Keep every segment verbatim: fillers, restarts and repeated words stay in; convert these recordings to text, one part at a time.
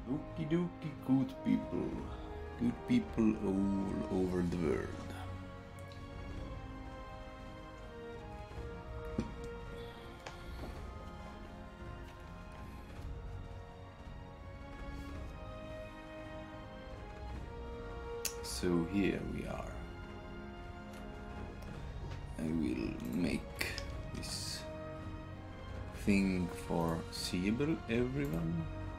Okie dokie, good people. Good people all over the world. So here we are. I will make this thing for seeable everyone.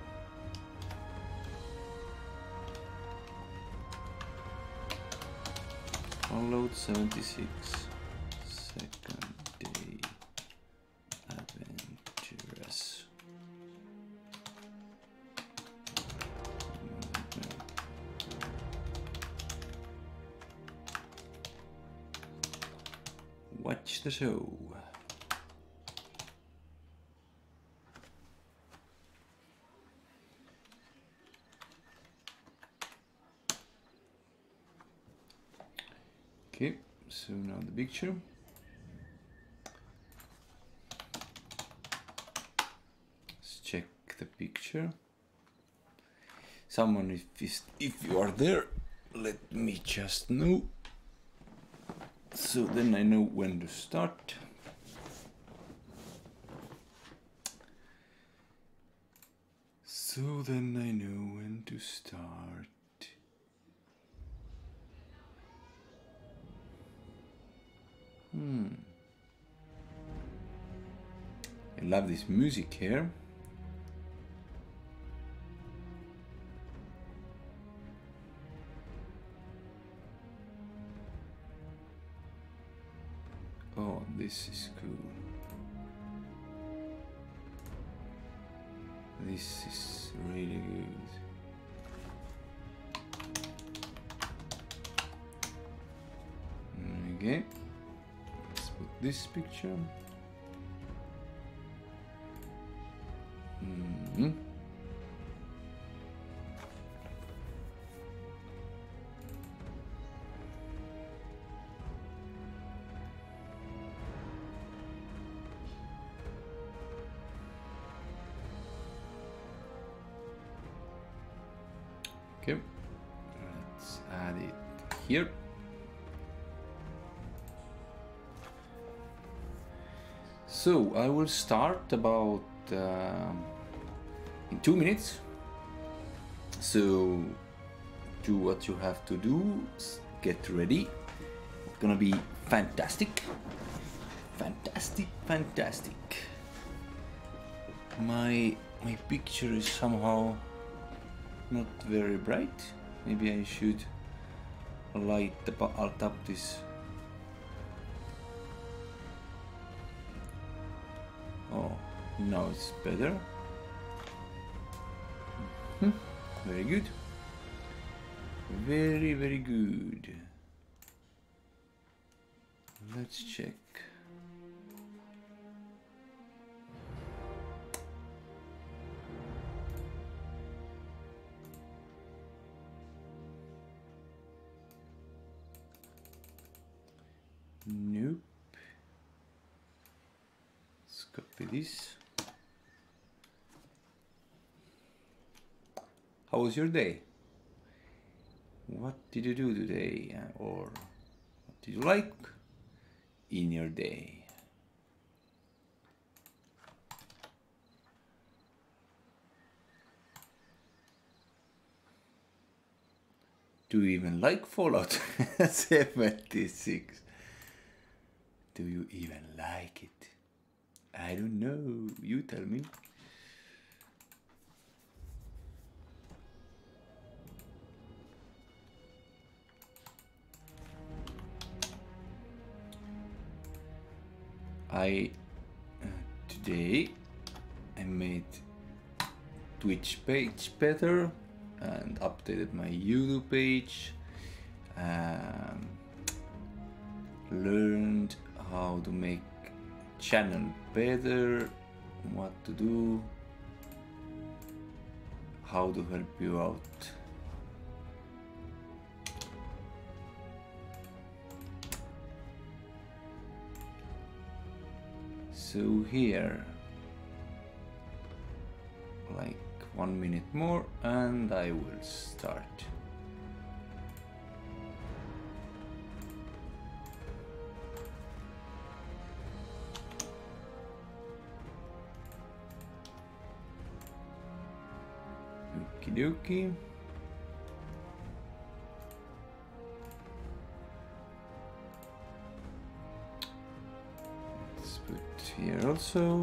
Download seventy-six second day adventurous. Watch the show. Okay, so now the picture. Let's check the picture. Someone, if if you are there, let me just know. So then I know when to start. So then I know when to start. Hmm. I love this music here. Oh, this is cool. This is really good. Okay. This picture. Mm-hmm. Okay, let's add it here. So I will start about uh, in two minutes. So do what you have to do. Get ready. It's gonna be fantastic, fantastic, fantastic. My my picture is somehow not very bright. Maybe I should light the alt up this. Oh, now it's better. Mm-hmm. Very good. Very, very good. Let's check. Nope. Let's copy this. How was your day? What did you do today? Or what did you like in your day? Do you even like Fallout seventy-six? Do you even like it? I don't know. You tell me. I uh, today I made Twitch page better and updated my YouTube page. Um, learned how to make channel better, what to do, how to help you out. So here, like one minute more and I will start. Okie dokie. Let's put here also.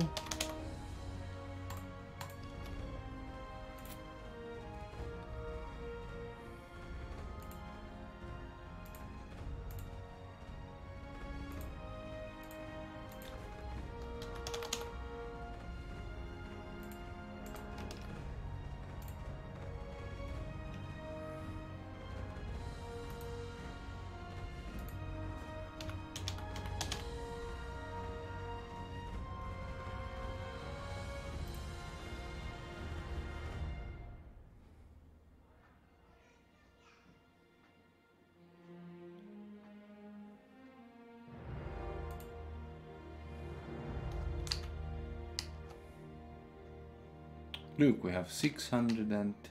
Look, we have six hundred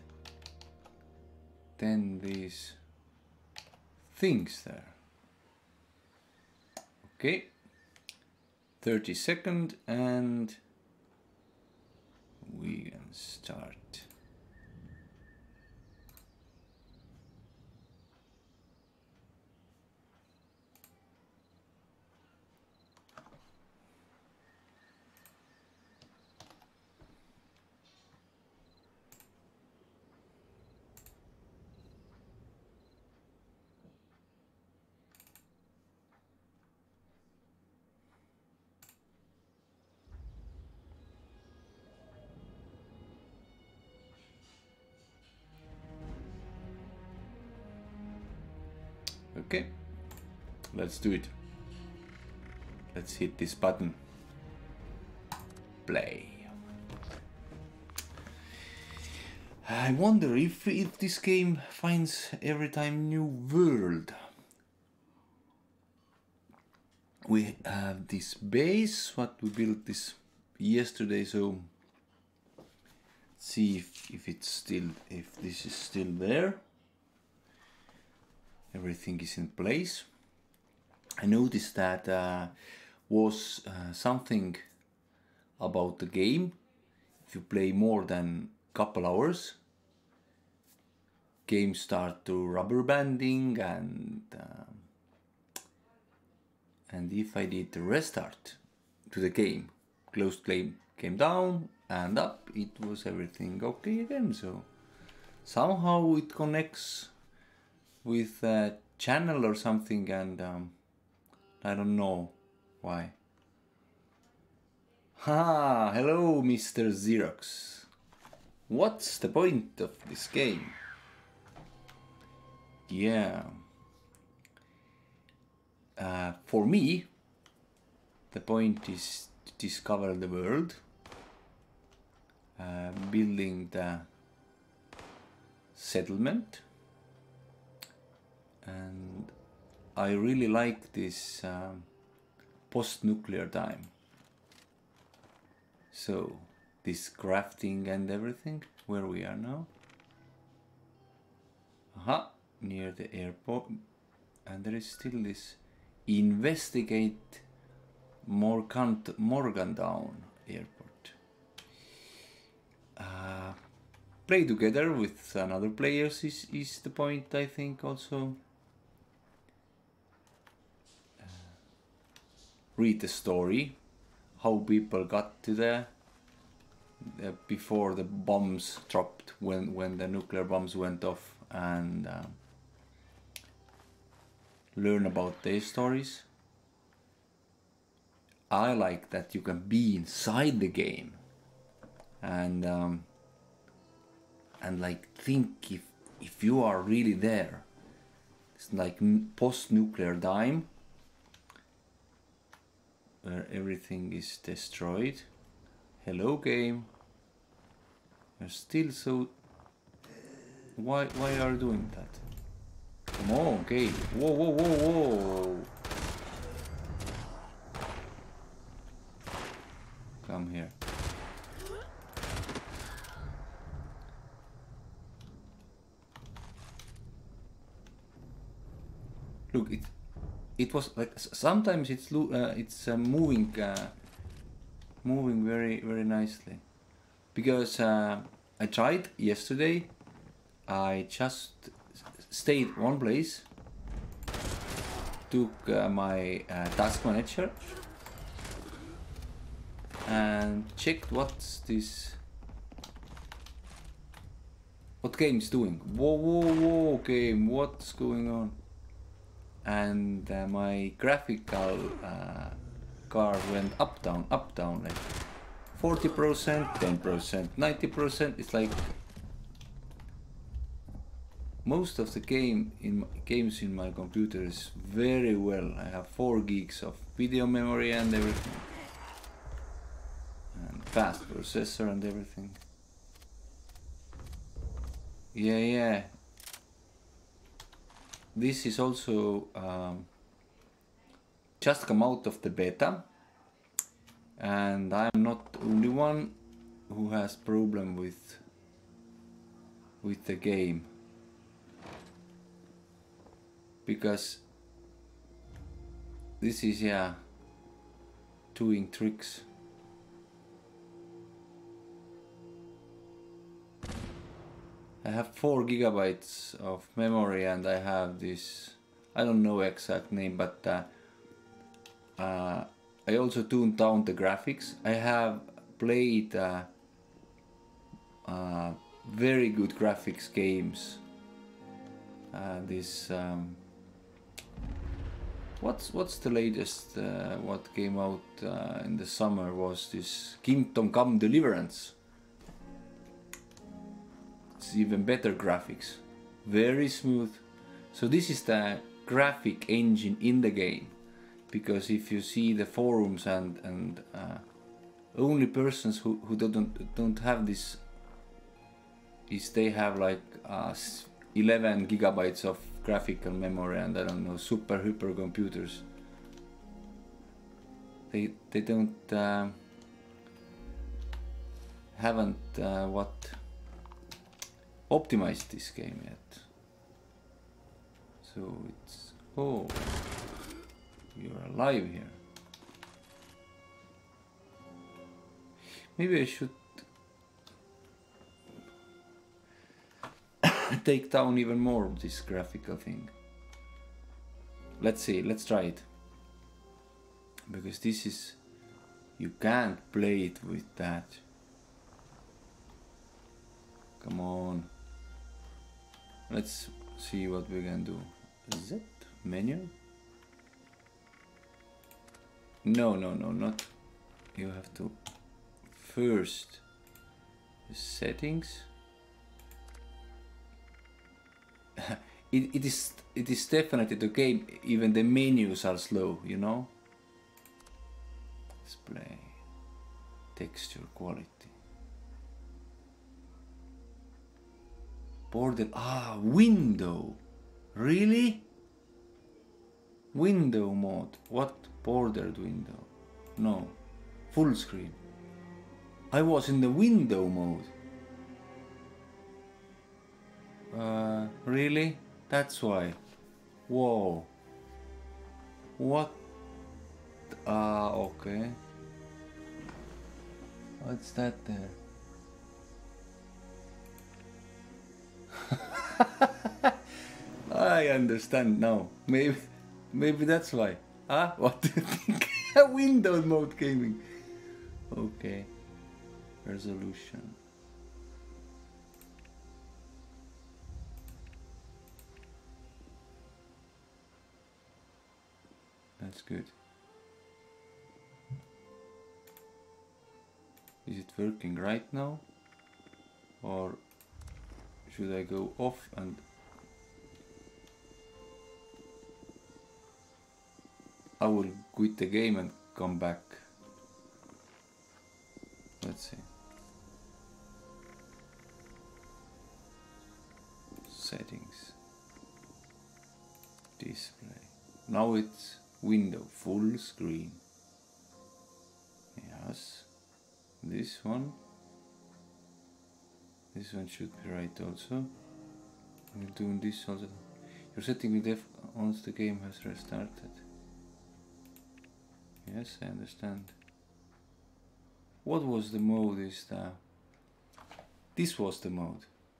ten these things there. Okay, thirty second and we can start. Okay, let's do it. Let's hit this button. Play. I wonder if, if this game finds every time new world. We have this base, what we built this yesterday, so see if, if it's still, if this is still there. Everything is in place. I noticed that uh, was uh, something about the game. If you play more than couple hours, games start to rubber banding, and uh, and if I did the restart to the game, closed game came down and up, it was everything okay again. So somehow it connects with a channel or something, and um, I don't know why. Ha! Hello, Mister Xerox. What's the point of this game? Yeah. Uh, for me, the point is to discover the world, uh, building the settlement. And I really like this um, post-nuclear time. So this crafting and everything, where we are now. Aha, near the airport. And there is still this investigate Morgantown airport. Uh, play together with another players is, is the point, I think, also. Read the story, how people got to there uh, before the bombs dropped, when when the nuclear bombs went off, and uh, learn about their stories. I like that you can be inside the game and um, and like think if if you are really there. It's like post-nuclear time, where everything is destroyed. Hello, game. You're still so... Why, why are you doing that? Come on, game. Whoa, whoa, whoa, whoa. Come here. look, it it was like sometimes it's uh, it's uh, moving uh, moving very very nicely, because uh, I tried yesterday. I just stayed one place, took uh, my uh, task manager and checked what's this, what game is doing. Whoa, whoa, whoa, game, what's going on? And uh, my graphical uh, card went up, down, up, down, like forty percent, ten percent, ninety percent. It's like most of the game in games in my computer is very well. I have four gigs of video memory and everything, and fast processor and everything. Yeah, yeah. This is also um, just come out of the beta, and I'm not the only one who has problem with with the game, because this is, yeah, doing tricks. I have four gigabytes of memory, and I have this, I don't know exact name, but uh, uh, I also tuned down the graphics. I have played uh, uh, very good graphics games. Uh, this um, what's what's the latest uh, what came out uh, in the summer was this Kingdom Come Deliverance. It's even better graphics, very smooth. So this is the graphic engine in the game, because if you see the forums and and uh, only persons who, who don't don't have this is they have like uh, eleven gigabytes of graphical memory and I don't know, super hyper computers. They they don't uh, haven't uh, what optimized this game yet. So it's, oh, you're alive here. Maybe I should take down even more of this graphical thing. Let's see, let's try it. Because this is, you can't play it with that. Come on. Let's see what we can do. Is it menu? No, no, no, not. You have to first settings. it, it is it is definitely the game. Even the menus are slow, you know. Display, texture, quality. Border, ah, window, really? Window mode, what? Bordered window, no, full screen. I was in the window mode. Uh, really? That's why. Whoa. What? Ah, uh, okay. What's that there? I understand now. Maybe, maybe that's why. Huh? What do you think? Windows mode gaming. Okay. Resolution. That's good. Is it working right now? Or should I go off and I will quit the game and come back. Let's see. Settings. Display. Now it's window, full screen. Yes. This one. This one should be right also. We're doing this also. Your setting will def once the game has restarted. Yes, I understand. What was the mode this time? This was the mode.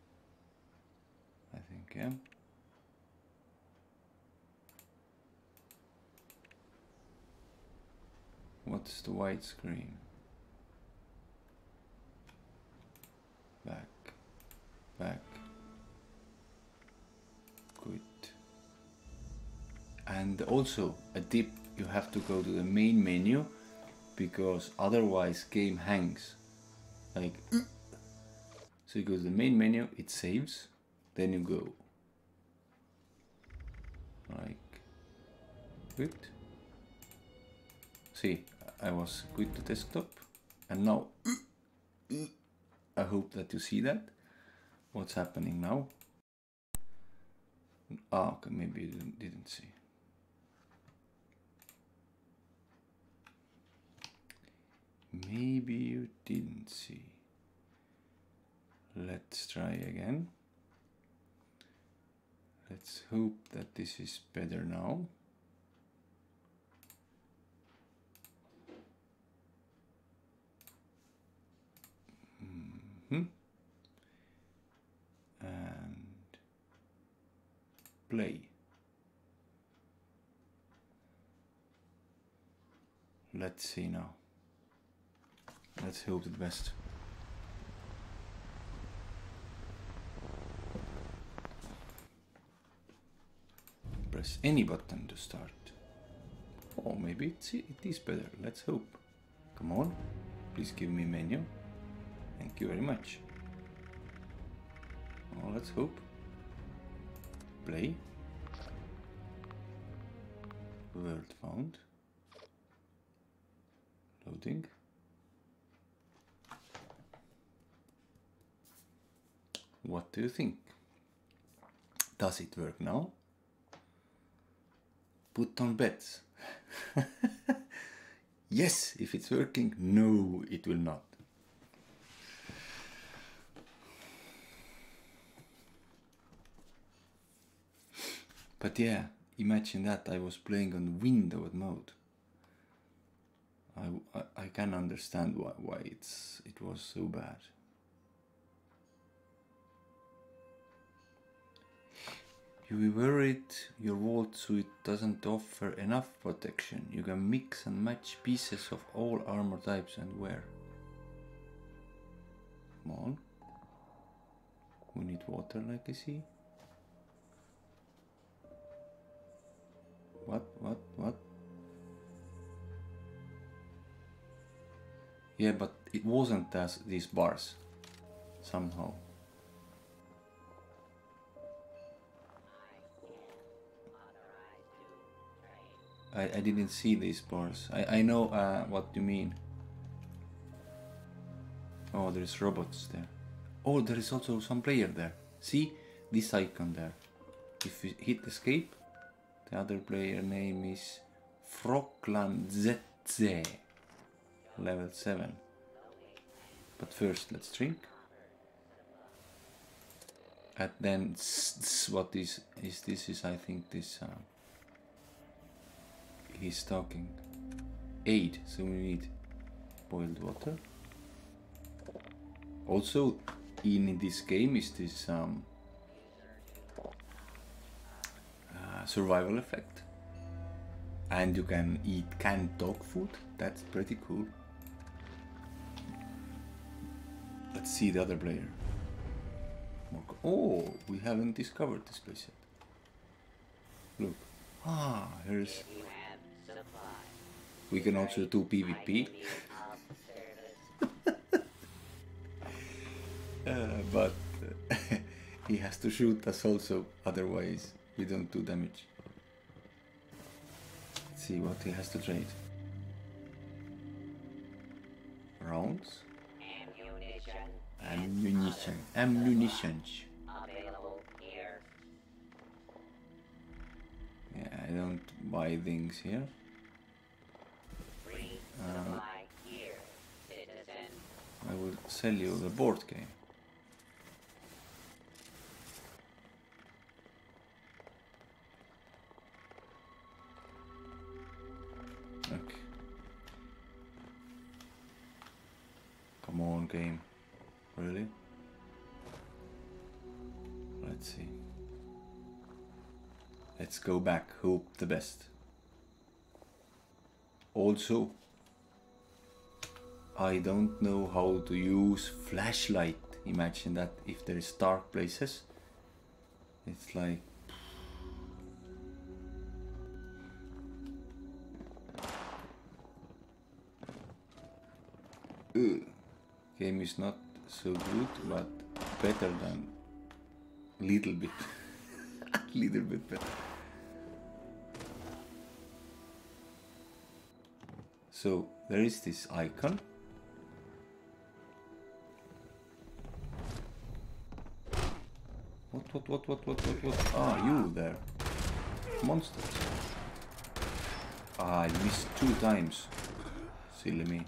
I think, yeah. What's the widescreen? Back, back, quit. And also a tip, you have to go to the main menu because otherwise game hangs. Like, so you go to the main menu, it saves, then you go. Like, quit. See, I was quit the desktop and now I hope that you see that. What's happening now? Ah, okay, maybe you didn't, didn't see. Maybe you didn't see. Let's try again. Let's hope that this is better now. Mm-hmm. And play. Let's see now. Let's hope the best. Press any button to start. Oh, maybe it's, it is better. Let's hope. Come on. Please give me menu. Thank you very much. Oh, let's hope. Play. Word found. Loading. What do you think? Does it work now? Put on bets. Yes, if it's working. No, it will not. But yeah, imagine that I was playing on windowed mode. I, I, I can understand why, why it's it was so bad. You be worried your vault suit doesn't offer enough protection. You can mix and match pieces of all armor types and wear. Come on. We need water, like I see. What, what, what? Yeah, but it wasn't as these bars. Somehow. I, I didn't see these bars. I, I know uh, what you mean. Oh, there's robots there. Oh, there is also some player there. See? This icon there. If you hit escape, the other player name is Froklandzetze. Level seven. But first, let's drink. And then, what is, is this is, I think, this... Uh, he's talking. Aid, so we need boiled water. Also, in this game is this um, uh, survival effect. And you can eat canned dog food. That's pretty cool. Let's see the other player. Oh, we haven't discovered this place yet. Look. Ah, here's... We can also do PvP. uh, but uh, he has to shoot us also, otherwise we don't do damage. Let's see what he has to trade. Rounds. Ammunition. Ammunitions. Available here. Yeah, I don't buy things here. Free Uh, supply here, citizen. I will sell you the board game. top-down game. Really? Let's see. Let's go back. Hope the best. Also, I don't know how to use flashlight. Imagine that if there is dark places. It's like... Ugh. Game is not so good, but better than little bit. Little bit better. So there is this icon. What, what, what, what, what, what, what? Ah, you there. Monsters. Ah, I missed two times. Silly me.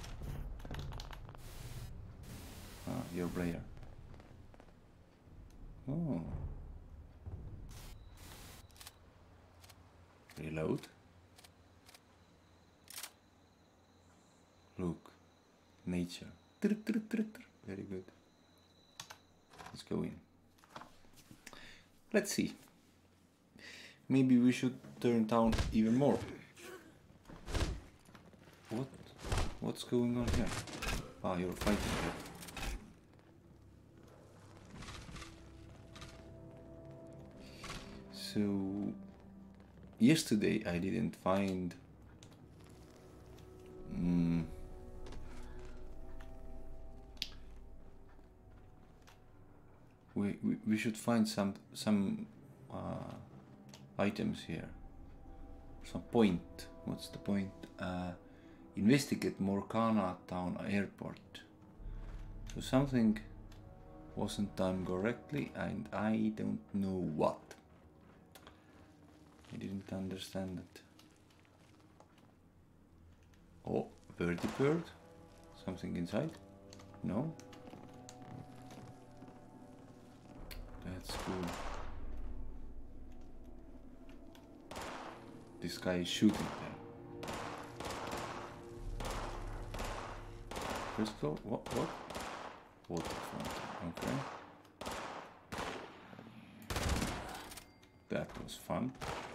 Ah, your player. Oh. Reload. Look. Nature. Very good. Let's go in. Let's see. Maybe we should turn down even more. What? What's going on here? Ah, you're fighting here. So yesterday I didn't find mm, we, we we should find some some uh, items here. Some point. What's the point? Uh, investigate Morgana Town Airport. So something wasn't done correctly, and I don't know what. I didn't understand it. Oh, birdie bird. Something inside? No? That's cool. This guy is shooting there. First floor? What? What? Water fountain. Okay. That was fun.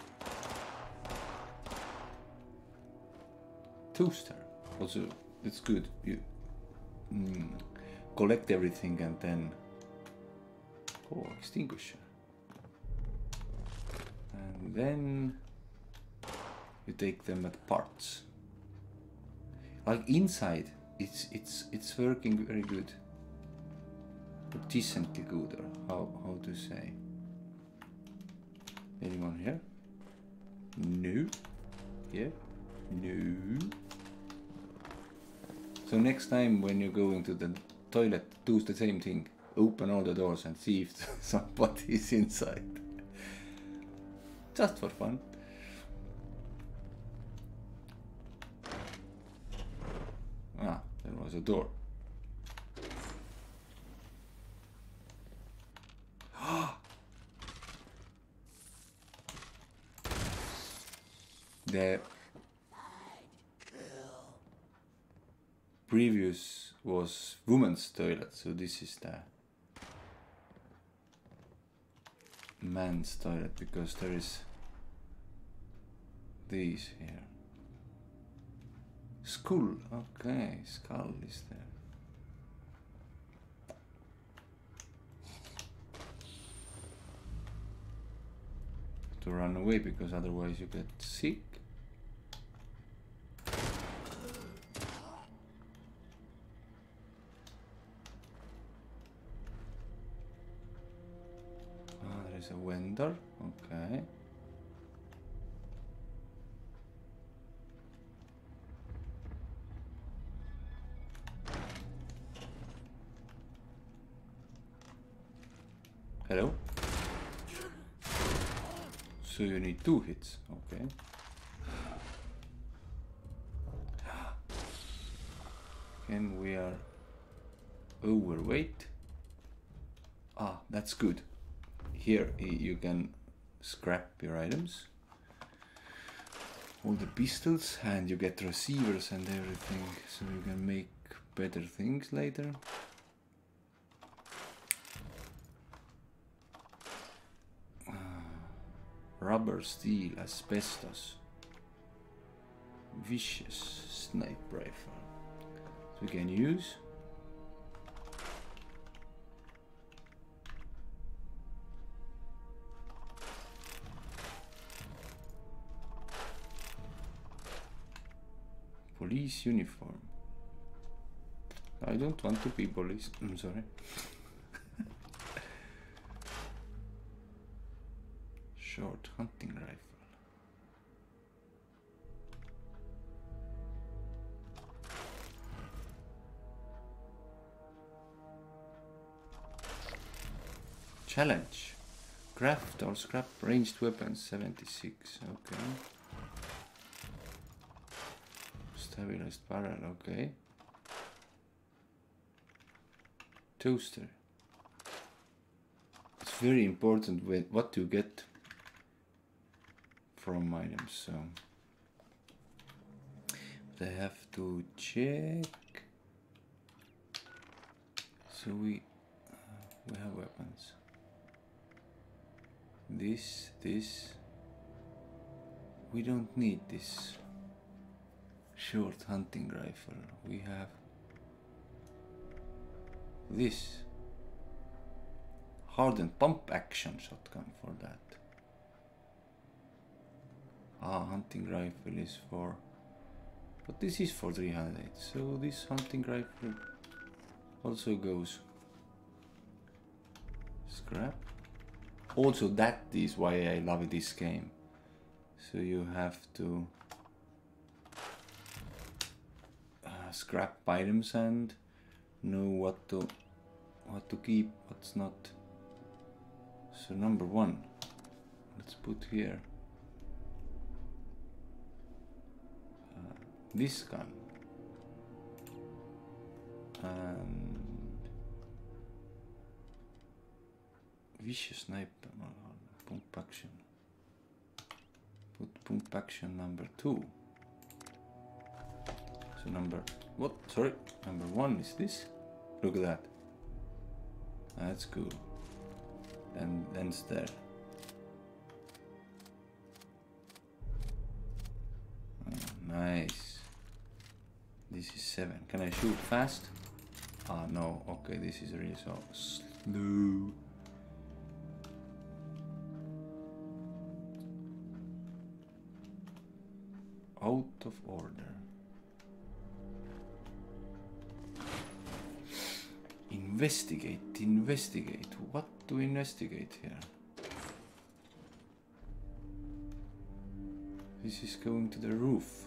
Toaster. Also, it's good. You mm, collect everything and then... Oh, extinguisher. And then you take them at parts. Like inside, it's it's it's working very good. Or decently good, or how how to say. Anyone here? No. Yeah. No. So next time when you go into the toilet, do the same thing. Open all the doors and see if somebody is inside. Just for fun. Ah, there was a door. The previous was women's toilet, so this is the man's toilet, because there is these here. Skull, okay, skull is there. To run away, because otherwise you get sick. A vendor, okay. Hello? So you need two hits, okay. And we are overweight. Ah, that's good. Here you can scrap your items, all the pistols, and you get receivers and everything, so you can make better things later. Uh, rubber, steel, asbestos, vicious sniper rifle. So we can use. Police uniform. I don't want to be police. I'm sorry. Short hunting rifle. Challenge. Craft or scrap ranged weapons seventy-six. Okay. Stabilized barrel, okay. Toaster. It's very important with what you get from items, so but I have to check. So we uh, we have weapons. This, this. We don't need this. Short hunting rifle. We have this hardened pump action shotgun for that. Ah, hunting rifle is for, but this is for three hundred, so this hunting rifle also goes. Scrap. Also, that is why I love this game. So you have to scrap items and know what to what to keep, what's not. So number one, let's put here uh, this gun and vicious sniper, pump action. Put pump action number two. So number, what, sorry, number one is this. Look at that. That's cool. And then it's there. Oh, nice. This is seven. Can I shoot fast? Ah, no. Okay, this is really so slow. Out of order. Investigate, investigate. What to investigate here? This is going to the roof.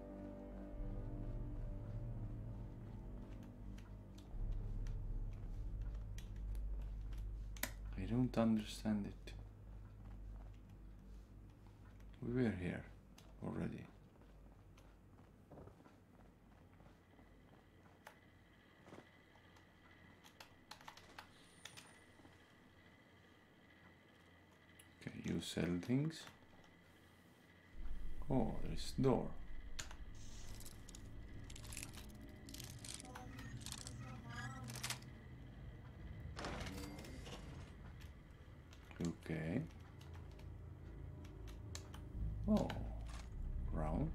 I don't understand it. We were here already. You sell things. Oh, there's a door. Okay. Oh, rounds.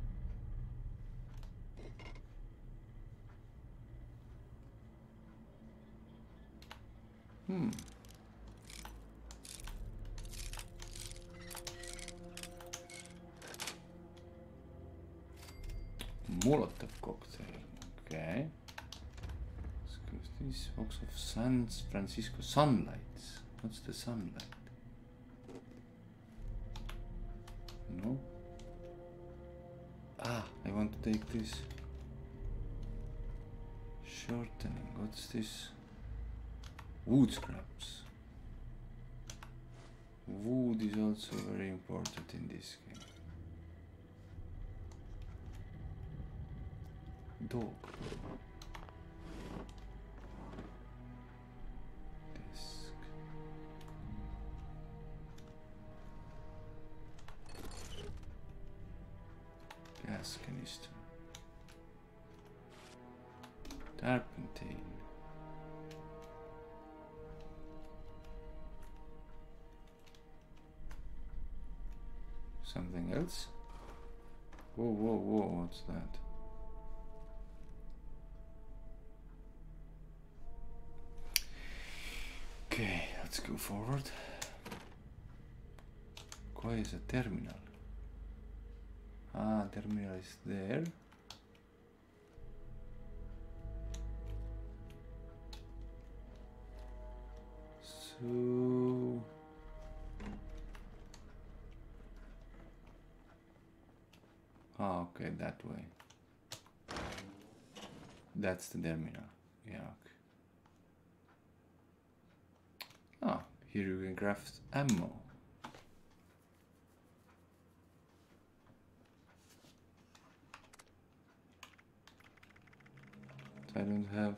Hmm. Molotov cocktail. Okay. This box of San Francisco sunlights. What's the sunlight? No. Ah, I want to take this. Shortening. What's this? Wood scraps. Wood is also very important in this game. Dog. Desk. Gas canister. Serpentine. Something else? Whoa, whoa, whoa, what's that? Okay, let's go forward. Why is a terminal? Ah, terminal is there. So ah, okay, that way. That's the terminal. Yeah, okay. Ah, here you can craft ammo. I don't have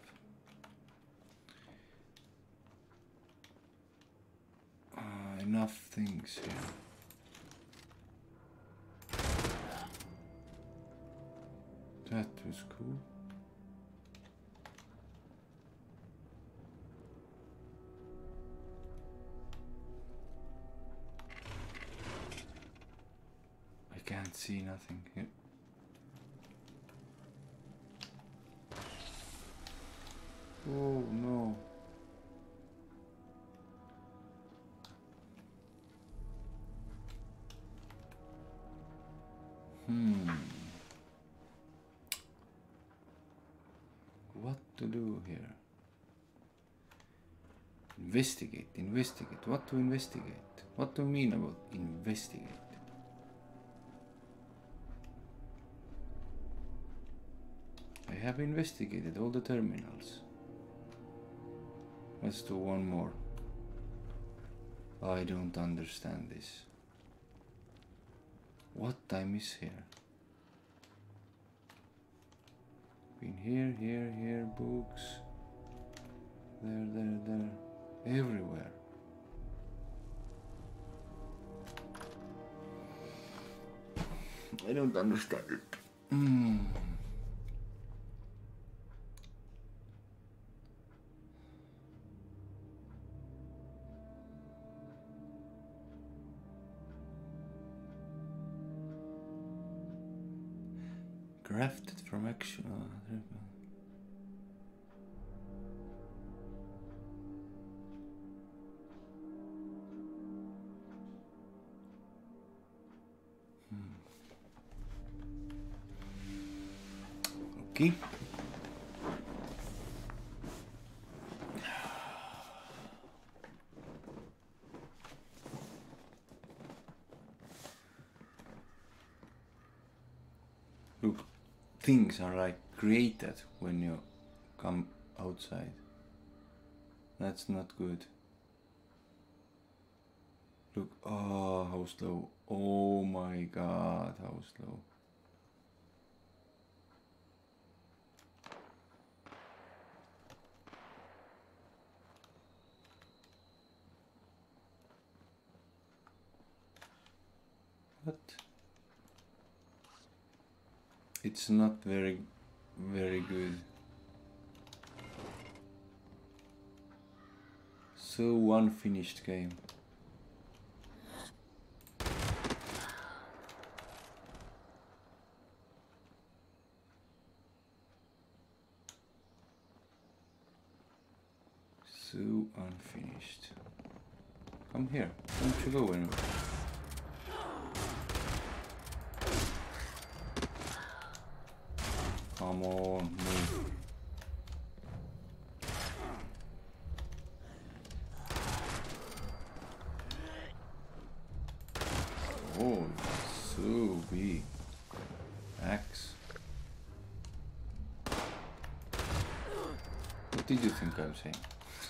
uh, enough things here. That was cool. I can't see nothing here. Oh no. Hmm. What to do here? Investigate, investigate. What to investigate? What do you mean about investigate? I have investigated all the terminals. Let's do one more. I don't understand this. What I miss here? Been here, here, here, books. There, there, there. Everywhere. I don't understand it. Mm. Crafted from action. Oh, okay. Look, things are like created when you come outside. That's not good. Look, oh, how slow. Oh my god, how slow. What? It's not very, very good. So unfinished game. So unfinished. Come here. Don't you go anywhere. Come on, move. Oh, so big. Axe. What did you think I was saying?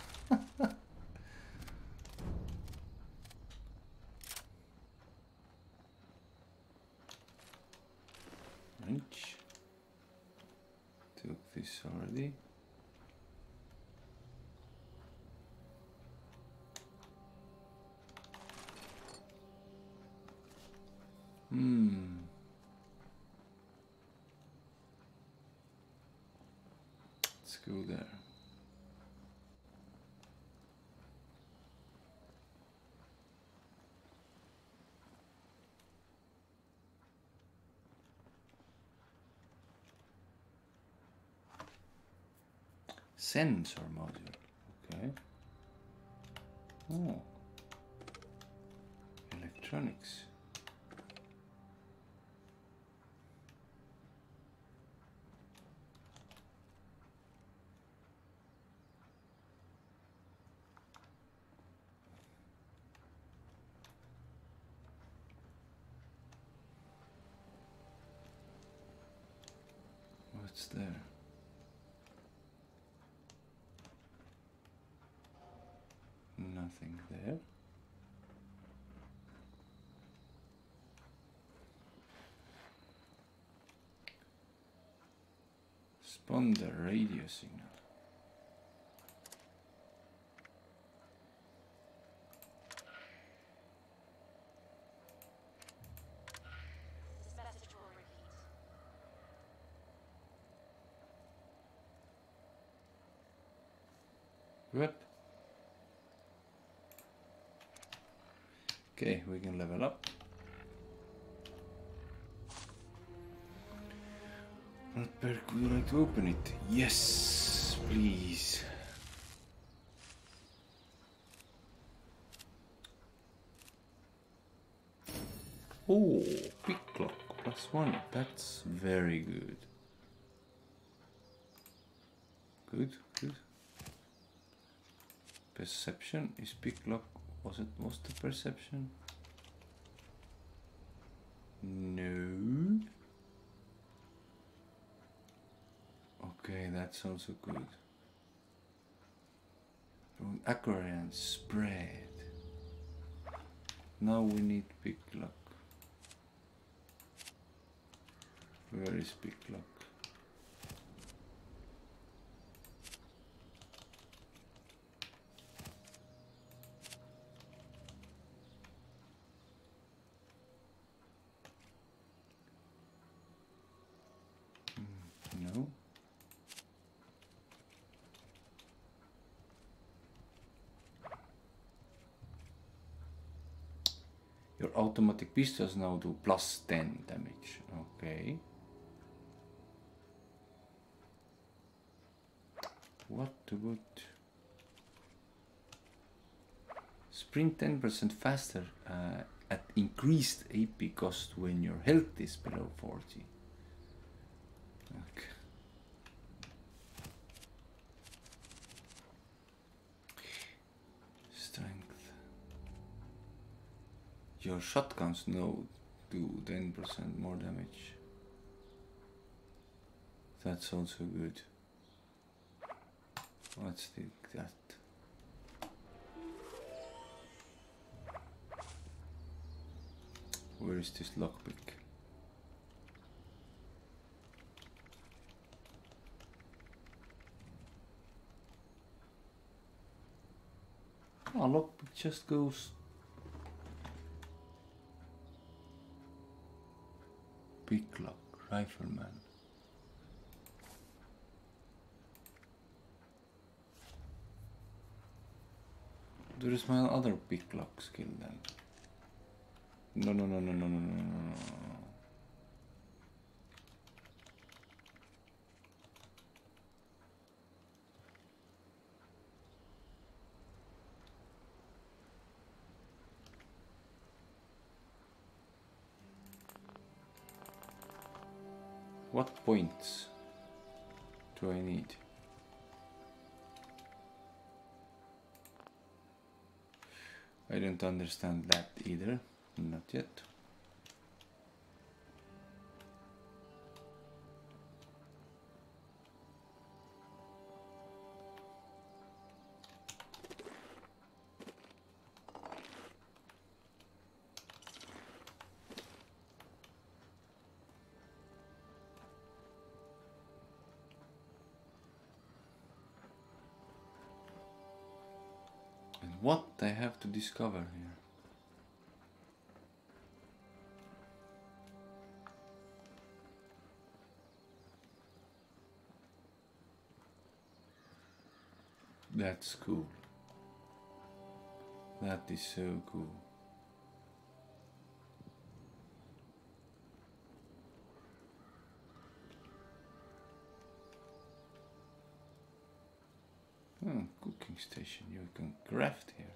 Wrench. Took this already. Hmm. Let's go there. Sensor module. Okay. Oh. Electronics. What's there? Nothing there. Sponder radio signal. This message will repeat. Good. Okay, we can level up. What perk would you like to open it? Yes, please. Oh, pick lock plus one. That's very good. Good, good. Perception is pick lock. Was it was the perception? No. Okay, that's also good. Aquarian spread. Now we need pick lock. Where is pick lock? No. Your automatic pistols now do plus ten damage. Okay. What about sprint ten percent faster uh, at increased A P cost when your health is below forty? Okay. Strength. Your shotguns now do ten percent more damage. That's also good. Let's take that. Where is this lockpick? Oh, lockpick just goes. Pick lock, rifleman. There is my other pick lock skill then. No, no, no, no, no, no, no, no, no. What points do I need? I don't understand that either. Not yet. And what I have to discover here? That's cool. That is so cool. Oh, cooking station. You can craft here.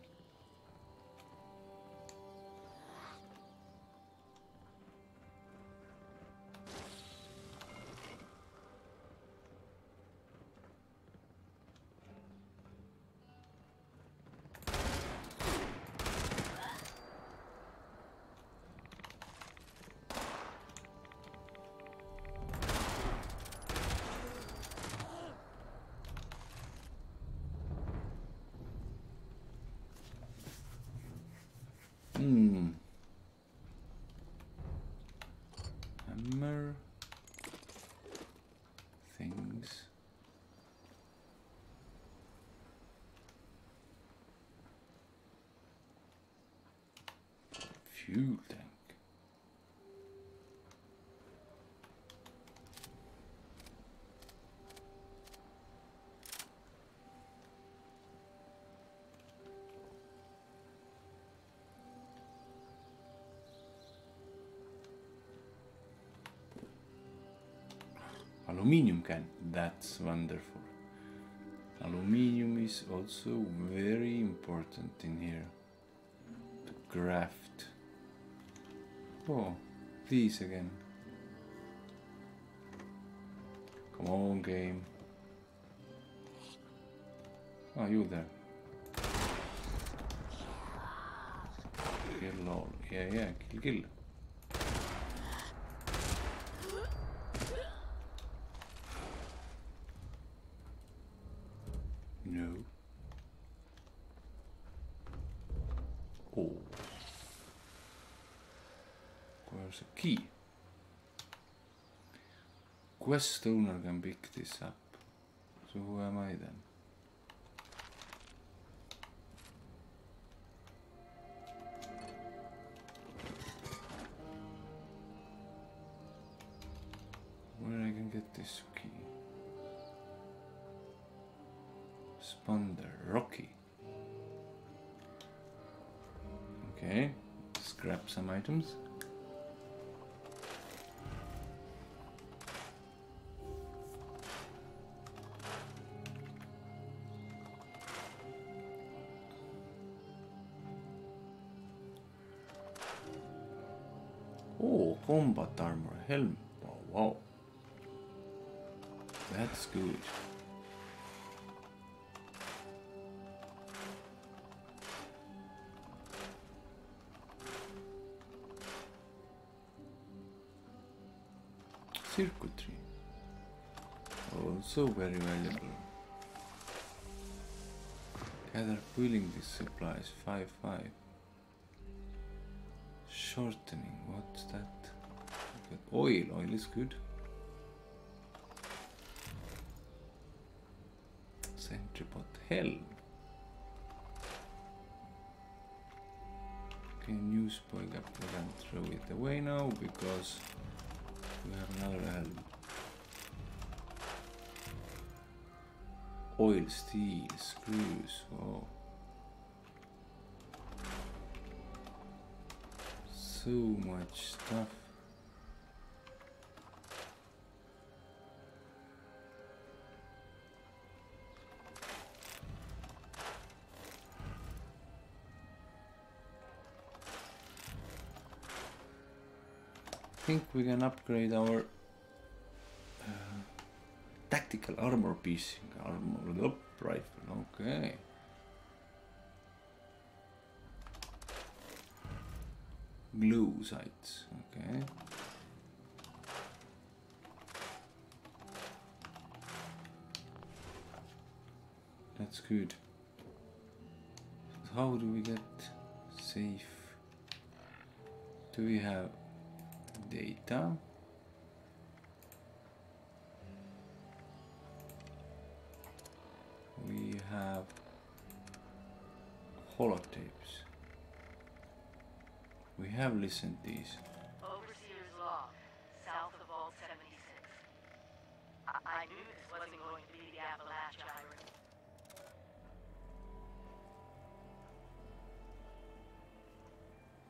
Hmm. Hammer. Things. Fuel tank. Aluminium can. That's wonderful. Aluminium is also very important in here to craft. Oh, these again. Come on, game. Oh, you there. Kill all. Yeah, yeah, kill, kill. No. Oh. Where's a key? Quest owner can pick this up. So who am I then? Where I can get this key? Sponder, Rocky. Okay, scrap some items. Oh, combat armor, helm. Oh, wow. That's good. Circuitry. Also very valuable. Gather pulling these supplies. five five. Shortening. What's that? Oil. Oil is good. Sentry pot. Helm. Okay, newsboy gap. We can throw it away now because we have another helm. Oil, steel, screws. Oh. So much stuff. I think we can upgrade our uh, tactical armor piecing, armor up rifle. Okay. Glue sights. Okay. That's good. How do we get safe? Do we have data? We have holotapes. We have listened these. Overseer's log, south of Vault seventy-six. I, I knew this wasn't going to be the Appalachia I re-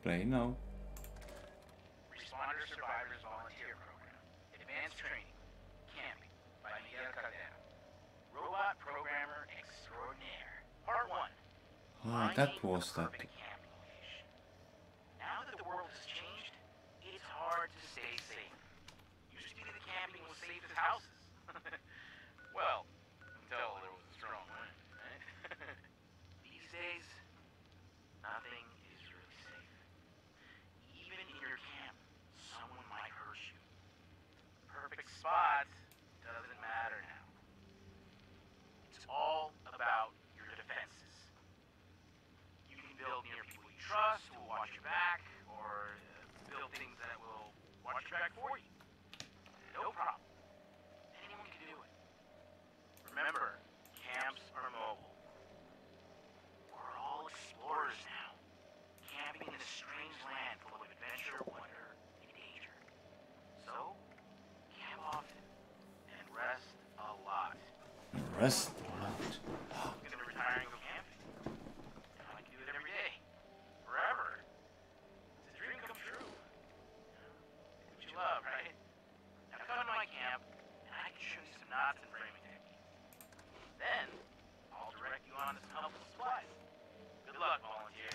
Play now. Responder Survivors Volunteer Program. Advanced Training. Camping by Miguel Caldera. Robot Programmer Extraordinaire. Part one. Ah, that Finding was the that. perfect camping location. Now that the world has changed, it's hard to stay safe. Used to be that camping was safe as houses. Well, until there was a strong wind, right? These days, nothing is really safe. Even in your camp, someone might hurt you. Perfect spot doesn't matter now. It's all about your defenses. You can build near people you trust who will watch your back, or uh, build things that will watch your back for you. No problem. Anyone can do it. Remember, camps are mobile. We're all explorers now, camping in a strange land full of adventure, wonder, and danger. So, camp often and rest a lot. Rest a lot. I'm gonna retire and go camping. And I can do it every day, forever. It's a dream come true. What you love, right? Now come to my camp, and I can show you some knots and framing techniques. Then, I'll direct you on to some helpful supplies. Good luck, volunteer.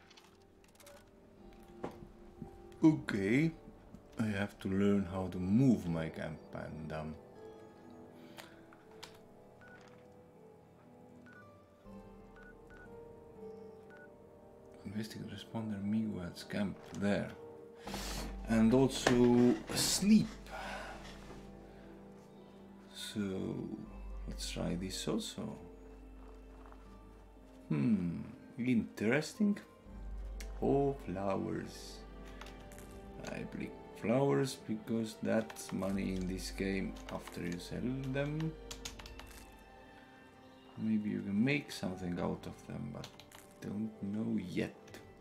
Okay, I have to learn how to move my camp and um, investigate responder Miguel's camp there, and also sleep. So let's try this also. Hmm, interesting. Oh, flowers. I pick flowers because that's money in this game after you sell them. Maybe you can make something out of them, but don't know yet.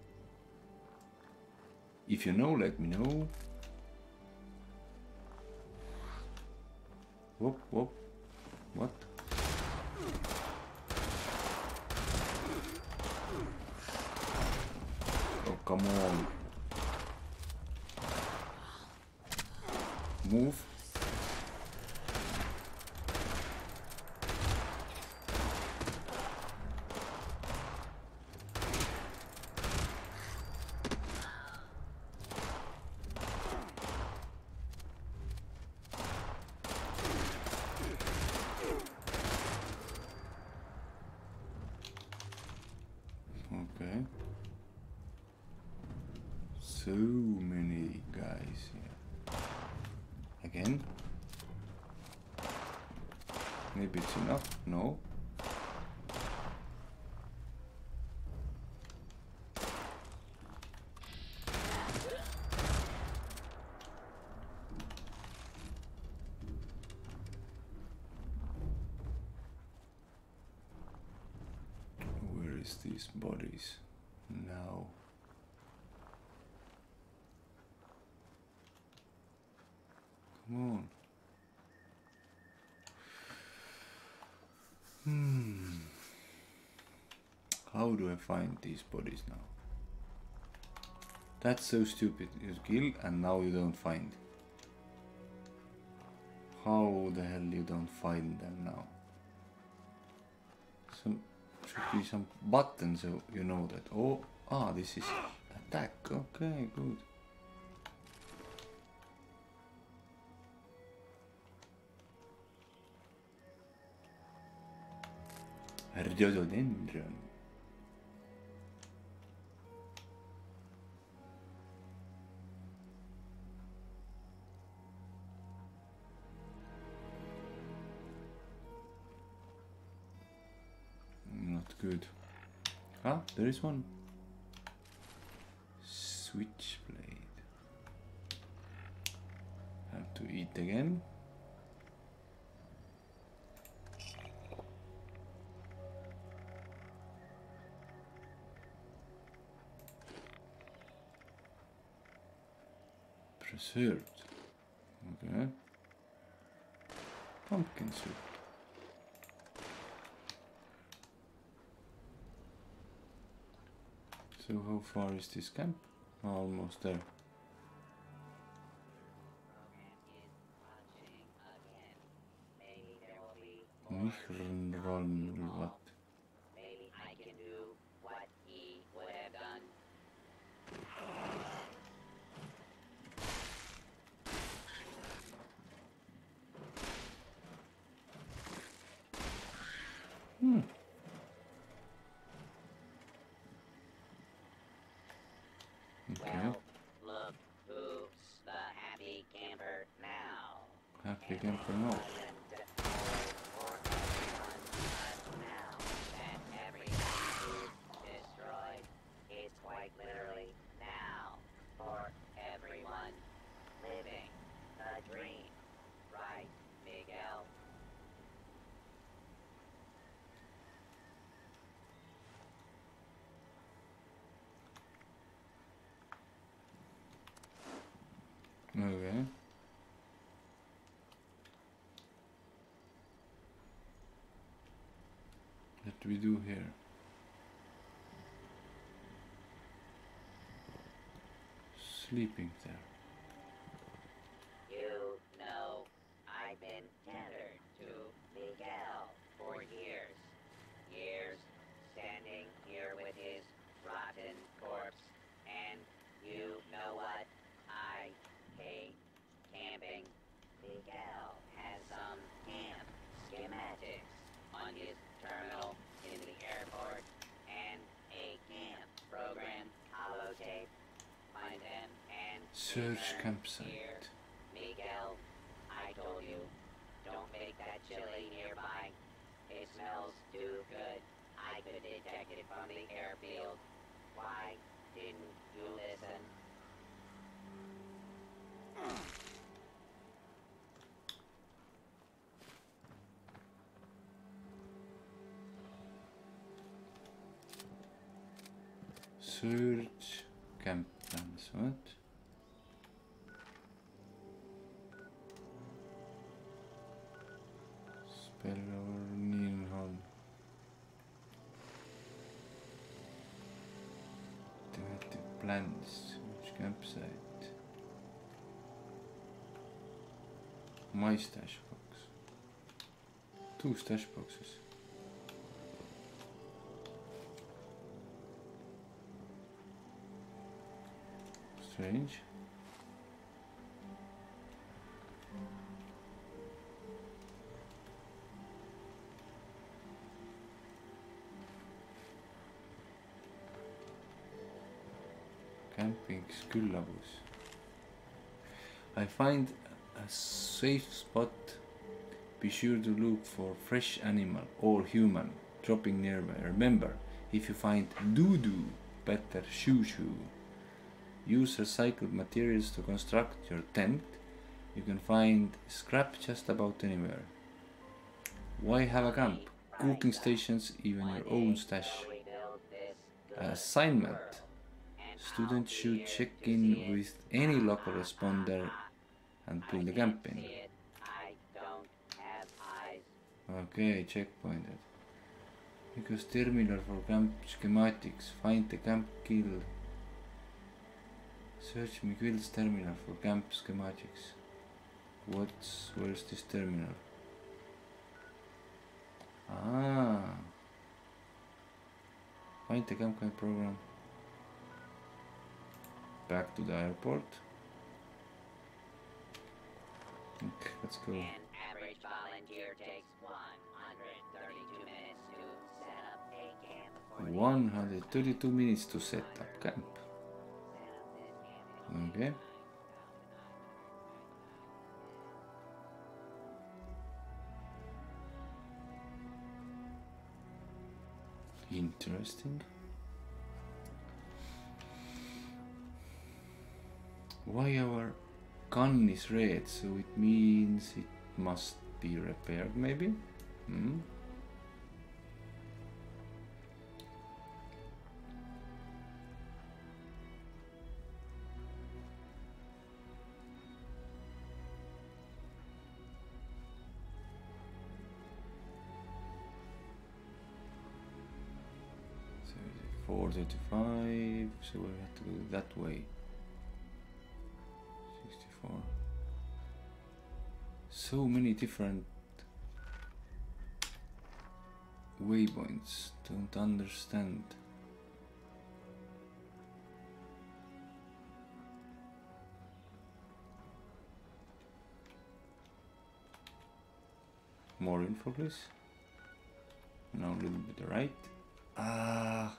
If you know, let me know. Whoop, whoop. What? Oh, come on. Move. Okay. So many guys here. Again? Maybe it's enough? No? Where is these bodies now? Come on. Hmm. How do I find these bodies now? That's so stupid. You kill and now you don't find. How the hell you don't find them now? Some should be some button so you know that. Oh, ah, this is attack. Okay, good. Rhododendron. Not good. Ah, there is one. Switchblade. Have to eat again. Preserved. Okay. Pumpkin soup. So how far is this camp? Almost there. Mihrnroll, what? Maybe I can do what he would have done. Hmm. Okay. Well, look who's the happy camper now. Happy camper now. Now that everything is destroyed, it's quite literally now for everyone living a dream. Right, Miguel? Okay. What do we do here? Sleeping there. You know, I've been tethered to Miguel for years. Years standing here with his rotten corpse. And you know what? I hate camping. Miguel has some camp schematics on his terminal in the airport and a camp program holotape. Find them and Search return campsite. here. Miguel, I told you, don't make that chili nearby. It smells too good. I could detect it from the airfield. Why didn't you listen? Search camp plans, what? Spell over Nienholm. Activate plans, search campsite. My stash box. Two stash boxes. Strange. Camping Skullabus. I find a safe spot. Be sure to look for fresh animal or human dropping nearby. Remember, if you find doo-doo, better shoo-shoo. Use recycled materials to construct your tent. You can find scrap just about anywhere. Why have a camp? Cooking stations, even your own stash. Assignment. Students should check in with any local responder and pull the camp in. I don't have eyes. Okay, checkpointed. Because terminal for camp schematics. Find the camp kill. Search McQuill's terminal for camp schematics. What's where's this terminal? Ah. Find the camp camp program. Back to the airport. Okay, let's go. An average volunteer takes one hundred thirty-two minutes to set up a camp. for the one hundred thirty-two minutes to set up camp. Okay. Interesting. Why our gun is red? So it means it must be repaired, maybe? Hmm? So four thirty-five, so we have to go that way. sixty-four. So many different waypoints, don't understand. More info, please. Now a little bit right. Ah,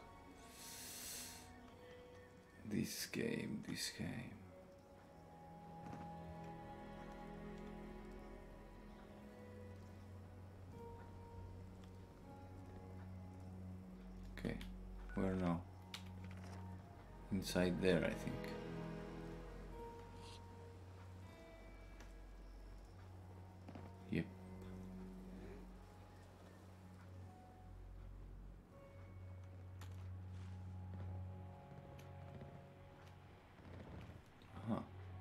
this game, this game. Okay, where now? Inside there, I think. Yep. Aha.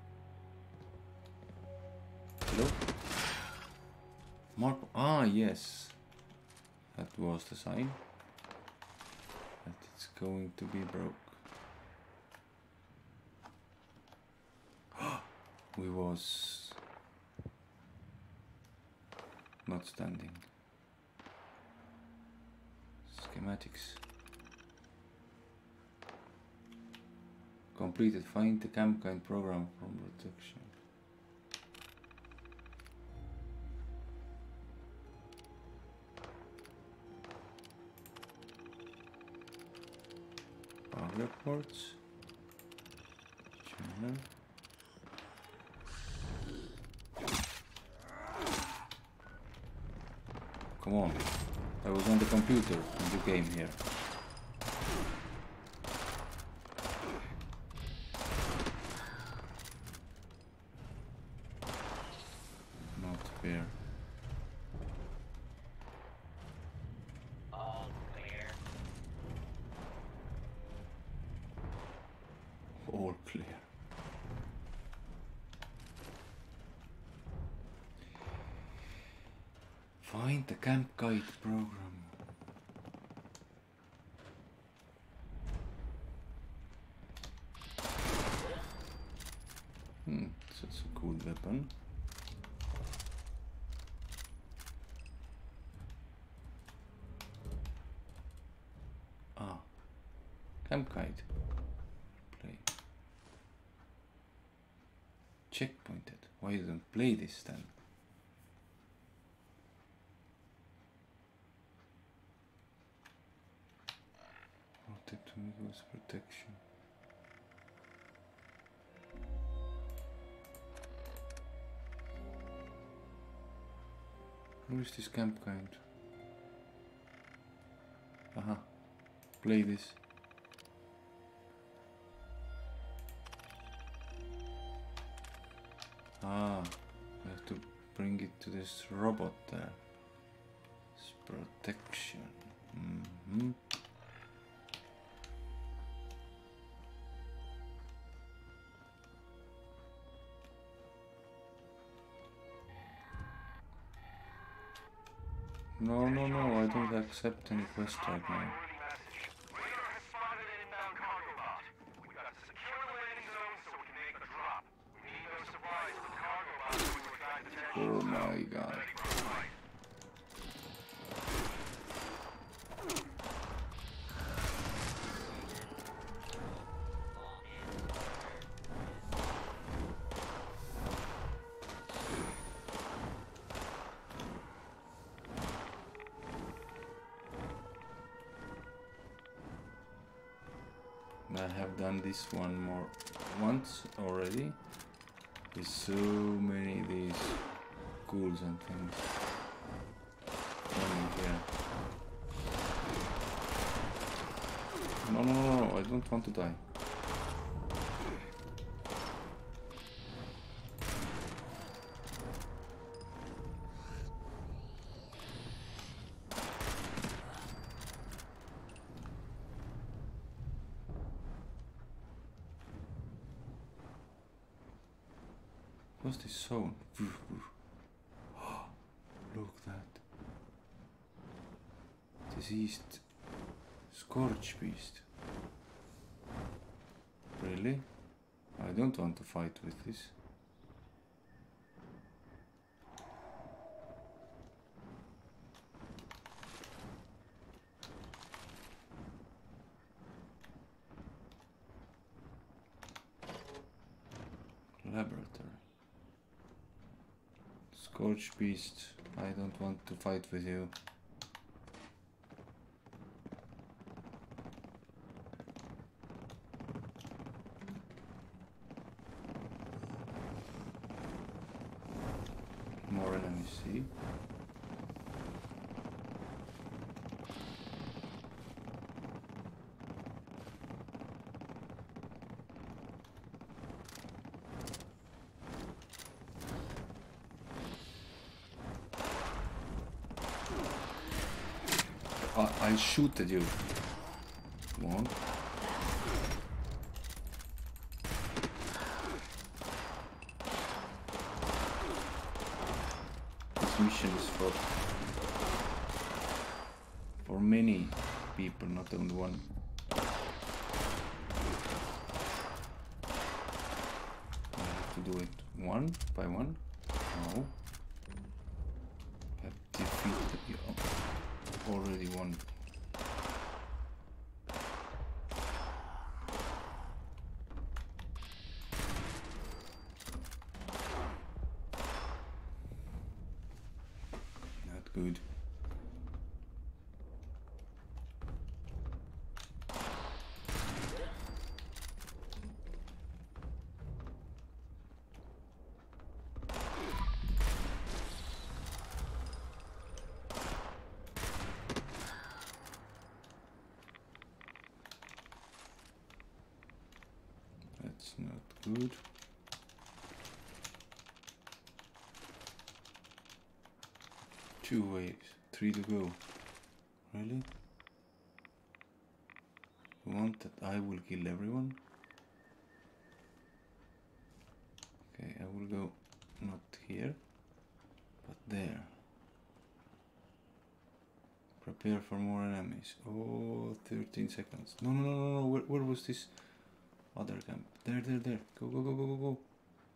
Hello? Mark. Ah, yes. That was the sign. That it's going to be broke. We was not standing. Schematics. Completed. Find the camp kind program from protection. Power ports. Channel. Come on. I was on the computer when you came here. Not fair. All clear. All clear. Find the camp guide program. Hmm, that's a cool weapon. Ah, camp guide. Play. Checkpointed. Why you don't play this then? Amigos protection. Who is this camp kind? Aha. Play this. Ah, I have to bring it to this robot there. It's protection. Mm-hmm. No, no, no, I don't accept any quest right now. Radar has spotted an inbound cargo bot. We got to secure the landing zone so we can make the drop. We need those supplies for the cargo bot so we can drive detection. Oh my god. Ready for a fight. I have done this one more once already. There's so many of these ghouls and things coming here. No, no, no, no, I don't want to die. What's this zone? Look that. Diseased Scorch Beast. Really? I don't want to fight with this. Laboratory. Scorch Beast, I don't want to fight with you. More enemies, see? I, I shoot at you. Come on. This mission is for for many people, not only one. I have to do it one by one. No. I have defeated you. Already won. Not good. That's not good. Two waves, three to go. Really? You want that I will kill everyone? Okay, I will go not here, but there. Prepare for more enemies. Oh, thirteen seconds. No, no, no, no, no. Where, where was this other camp? There, there, there. Go, go, go, go, go, go.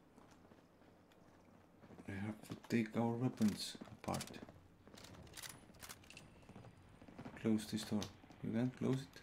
We have to take our weapons apart. Close this door. You can close it.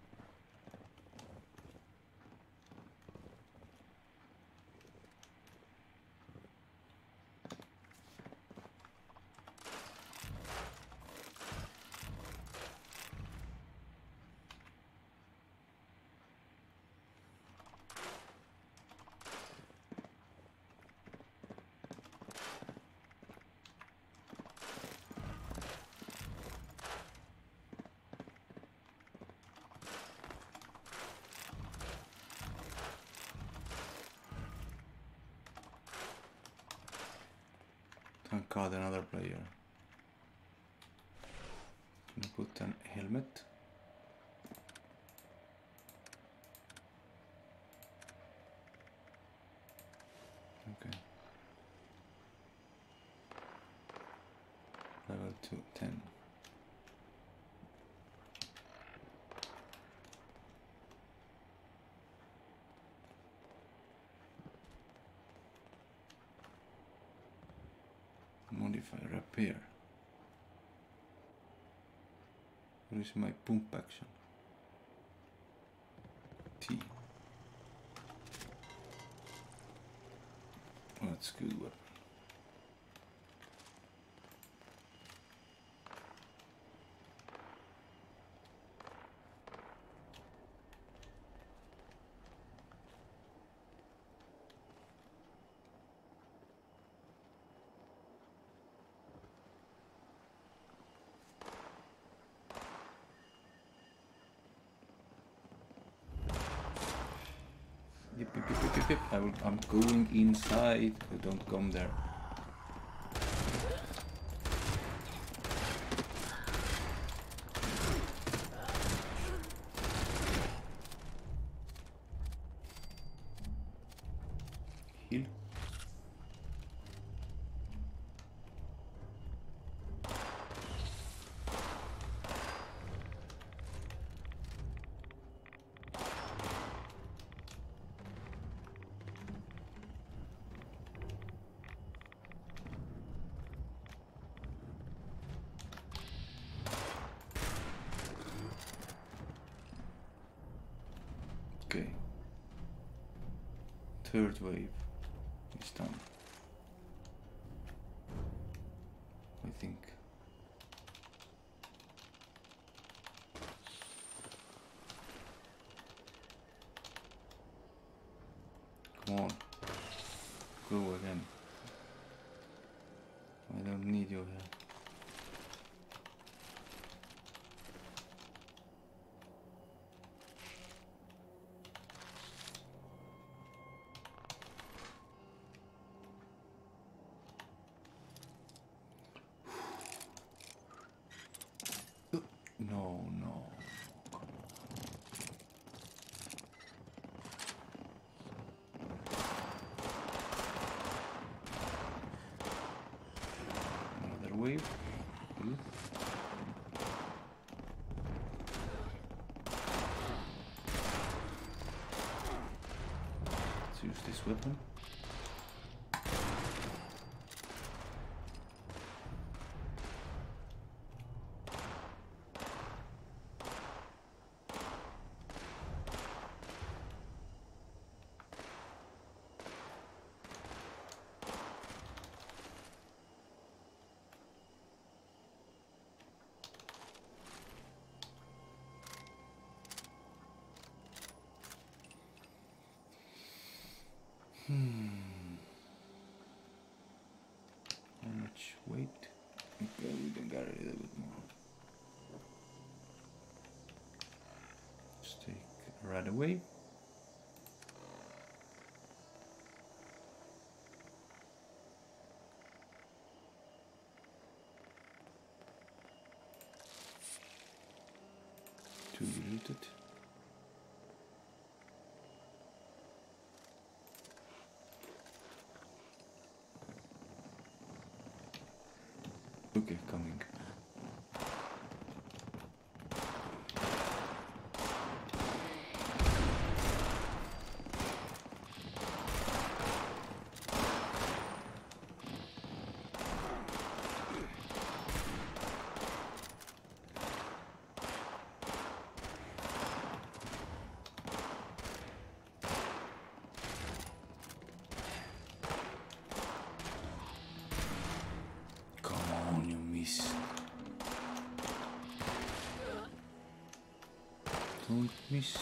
Thank God, another player. Can I put an helmet? Okay. Level two, ten. Modify, repair. Where is my pump action? T. Oh, that's good weapon. Yep, yep, yep, yep, yep, yep. I will, I'm going inside. You don't come there. Heal. Okay. Third wave is done. I think. Come on. Go again. I don't need your help. No, no. Another wave. Good. Let's use this weapon. Hmm. How much weight? Okay, we can carry a little bit more. Let's take a rat away. Two deleted. Okay, coming. Come on, you miss. Don't miss.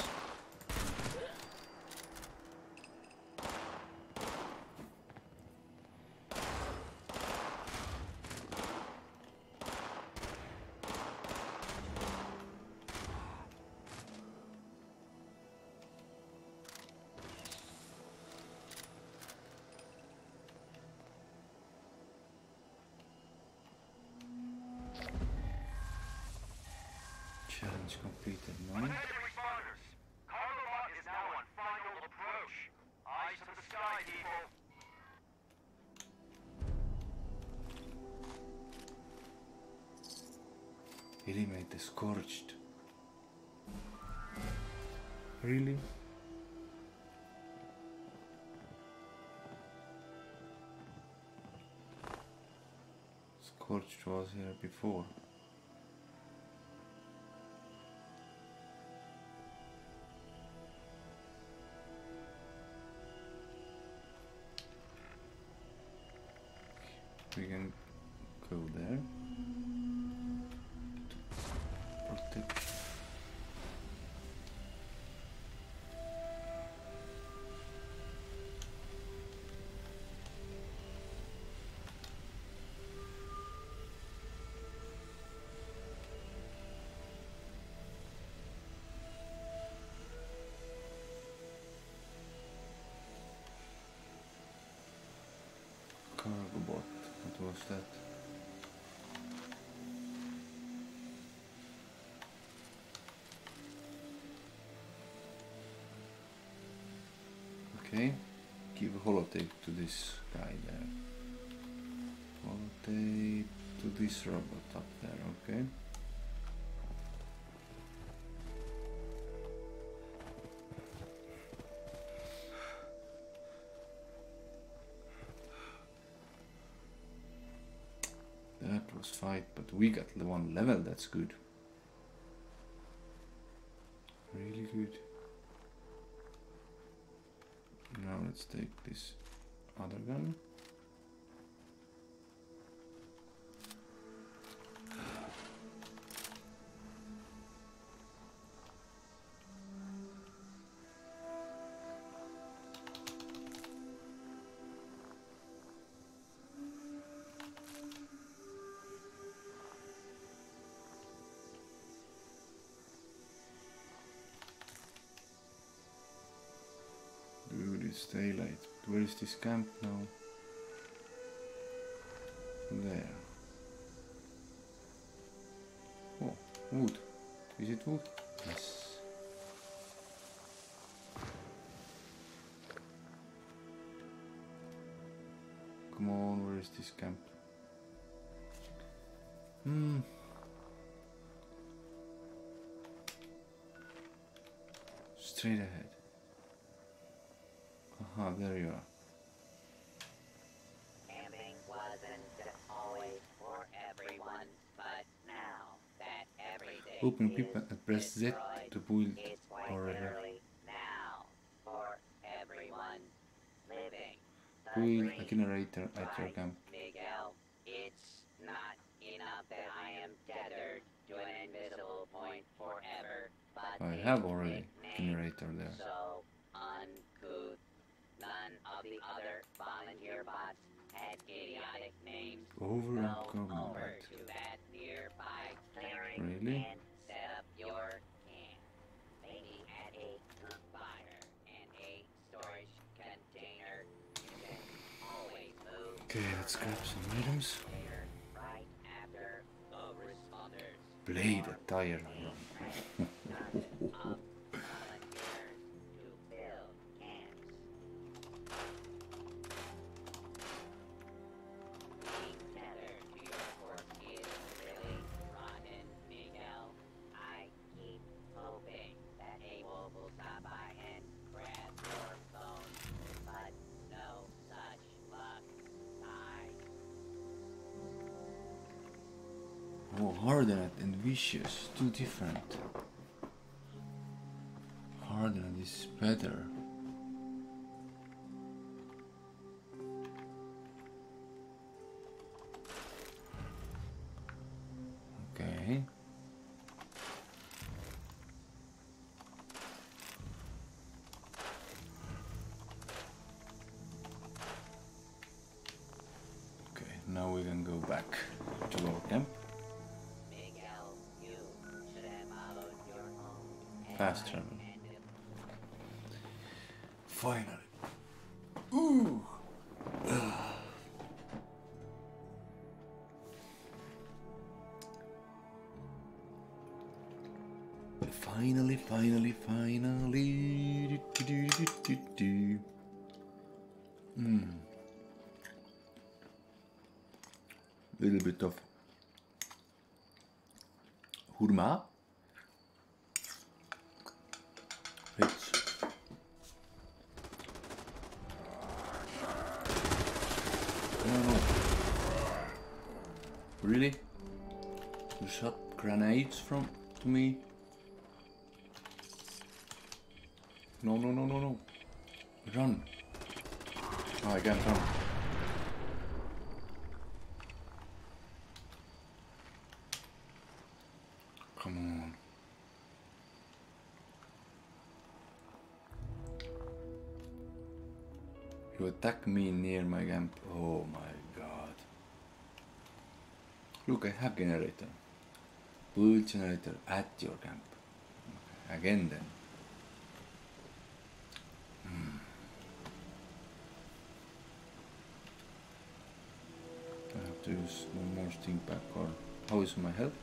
Challenge completed. Nine. Attention responders. Cargobot is now on final approach. Eyes to the sky, people. Eliminate the scorched. Really? Scorched was here before. We can go there. Protect. Cargobot. What was that? Okay, give a holotape to this guy there. Holotape to this robot up there, okay. That was fight, but we got the one level, that's good. Really good. let's take this other gun. Dude, it's daylight. Where is this camp now? There. Oh, wood. Is it wood? Yes. Come on, where is this camp? Hmm. Straight ahead. Aha, there you are. Camping wasn't always for everyone, but now that everything Open is pip and press Z destroyed, to build it's quite or literally now for everyone living. The build a dream. generator at your Right, camp. Miguel, it's not enough that I am tethered to an invisible point forever, but I the have already nickname generator there. so uncouth. None of the other volunteer bots had idiotic names. Over and Go coming over back. to that nearby clearing Really? and set up your camp. Maybe add a campfire and a storage container. You can always move Okay, let's grab some items. later, right after the responders. Blade, a tire. Of volunteers to build camps. Being tethered to your corpse is really rotten, Miguel. I keep hoping that a wolf will stop by and grab your bones, but no such luck. I Oh, hardened and vicious, two different. Hardened is better. Okay. Okay, now we can go back to our camp. Miguel, you should have followed your own Fast travel. recommended. Finally. Ooh. Finally, finally, finally. Do, do, do, do, do. Mm. Little bit of hurma. Rich. No, no. Really? You shot grenades from to me? No, no, no, no, no. Run. Oh, I can't run. Come on. You attack me near my camp. Oh my god. Look, I have generator. Build generator at your camp. Okay, again then. Hmm. I have to use one more sting pack or how is my health?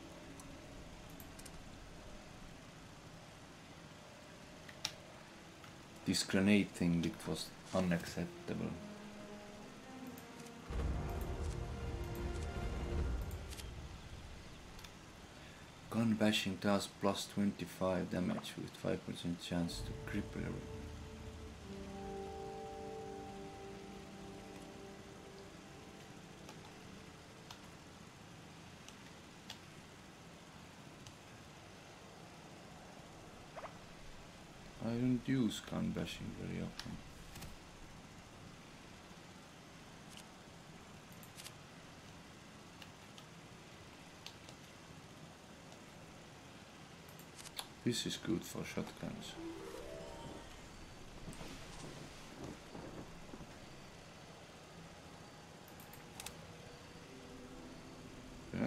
This grenade thing, it was unacceptable. Gun bashing does plus twenty-five damage with five percent chance to cripple everyone. I don't use gun bashing very often. This is good for shotguns. Yeah.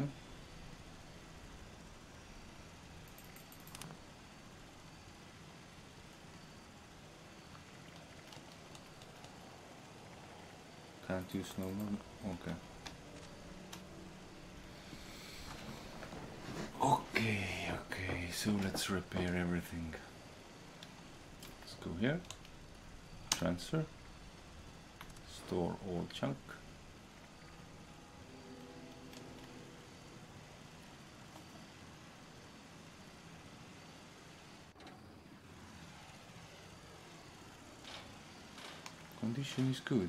Can't use normal. Okay. Okay, okay, so let's repair everything. Let's go here. Transfer. Store all junk. Condition is good.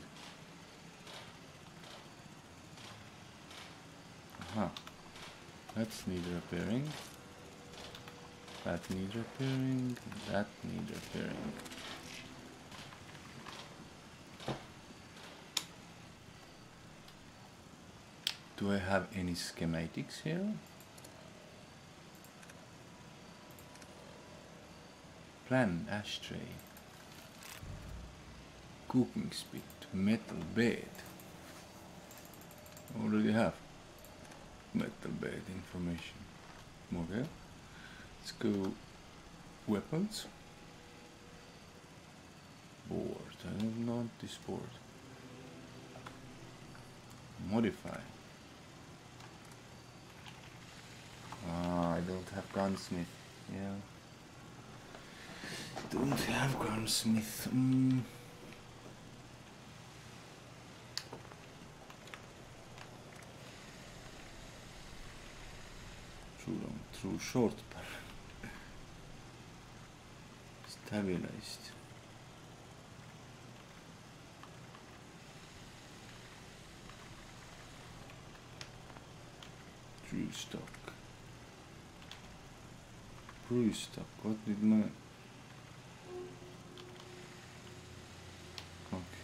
Aha. That's need repairing. That need repairing. That need repairing. Do I have any schematics here? Plan ashtray. Cooking spit. Metal bed. Already have metal bed information. Okay. Let's go weapons. Board. I don't want this board. Modify. Ah, I don't have gunsmith. Yeah. Don't have gunsmith. Mm. Too long, too short. Stabilized. True stock. True stock. What did my... Okay.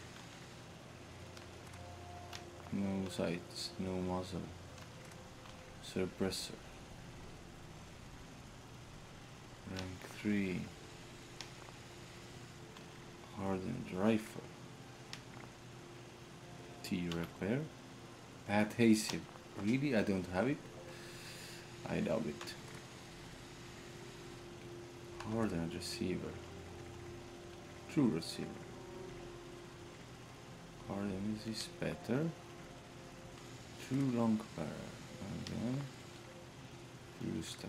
No sights, no muzzle. Suppressor. Rank three. Hardened rifle. T repair. Adhesive. Really? I don't have it? I doubt it. Hardened receiver. True receiver. Hardened is this better. True long barrel. Okay. True stock.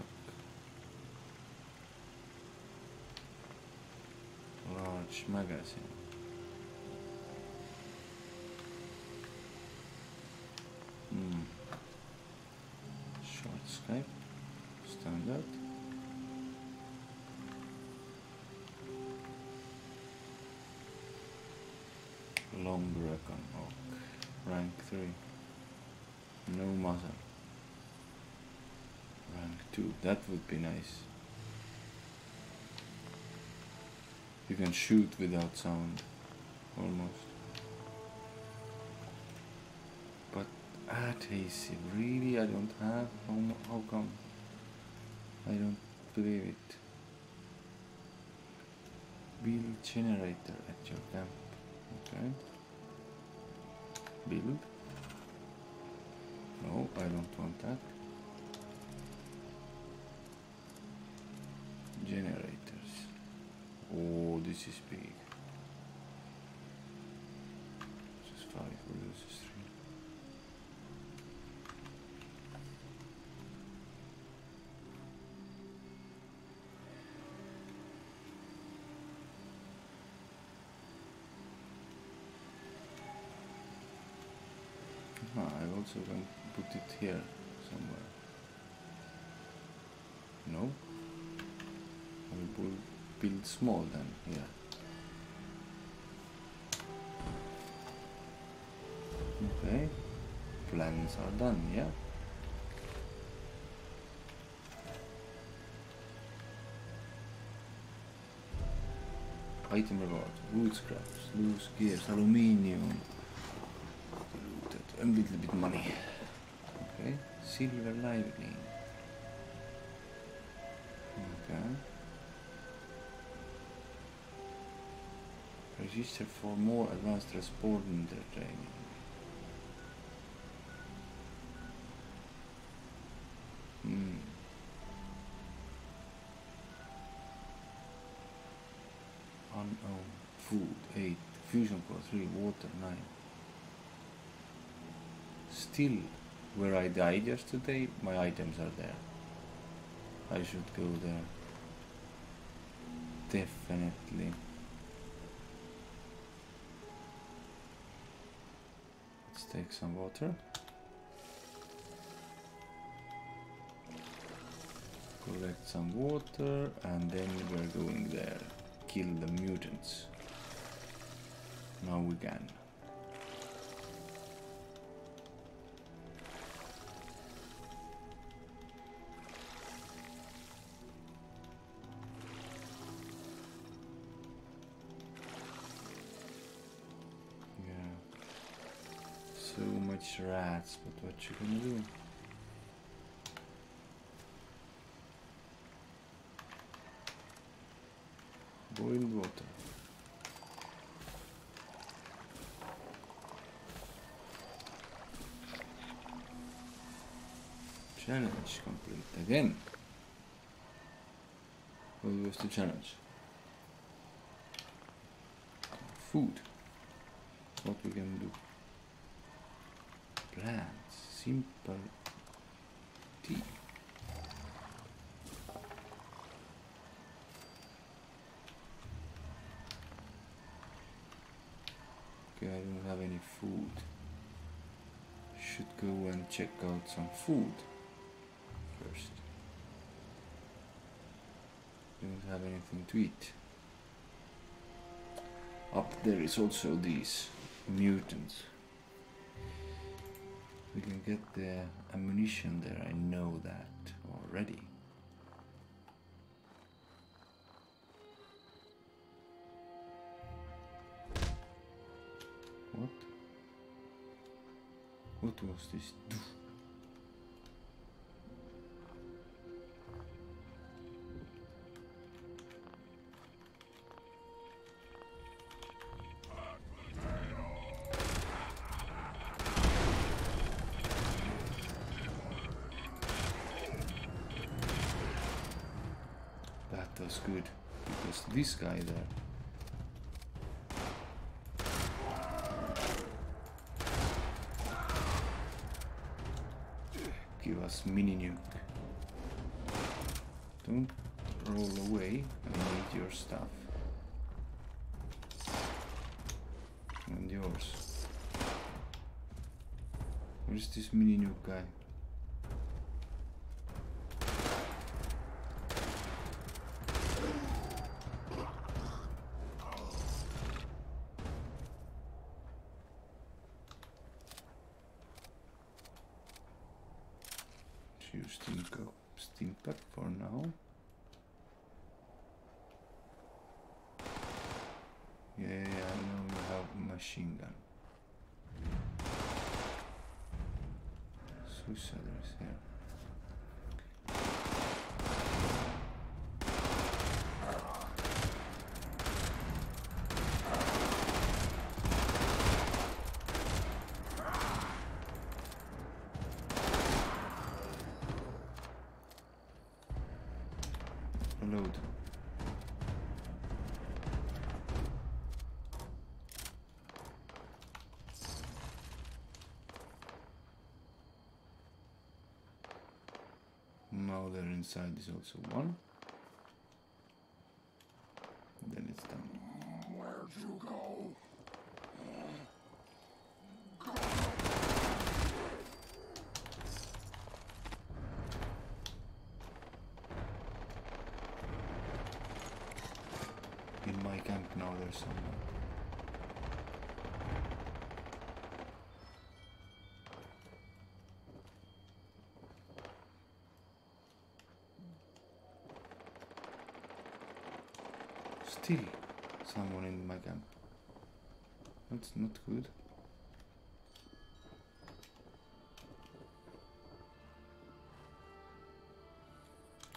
Large magazine. Hmm. Short scope. Standard. Long recon oak. Rank three. No muzzle. Rank two. That would be nice. You can shoot without sound, almost. But adhesive, really, I don't have. How, how come? I don't believe it. Build generator at your camp. Okay. Build. No, I don't want that. Generators. Oh, this is big. This is five versus three. Ah, I also can put it here somewhere. No? I will build small then, yeah. Okay, plans are done, yeah. Item reward, wood scraps, loose gears, aluminium, diluted, a little bit money. Okay, silver liveling. Okay. Register for more advanced responder training. Hmm. Unknown. Food eight. Fusion core three. Water nine. Still, where I died yesterday, my items are there. I should go there. Definitely. Let's take some water. Collect some water and then we're going there. Kill the mutants. Now we can. So much rats, but what you gonna do? Boiled water. Challenge complete again. What was the challenge? Food. What we can do? Plants, simple tea. Okay, I don't have any food. Should go and check out some food first. Don't have anything to eat. Up there is also these mutants. We can get the ammunition there, I know that already. What? What was this? That was good, because this guy there give us mini nuke. Don't roll away, I need your stuff. And yours. Where's this mini nuke guy? Use steam, steam pack for now. Yeah, yeah, I know you have a machine gun. Suicide is here. Load. Now there inside is also one. Then it's done. Where'd you go? In my camp now there's someone. Still someone in my camp. That's not good.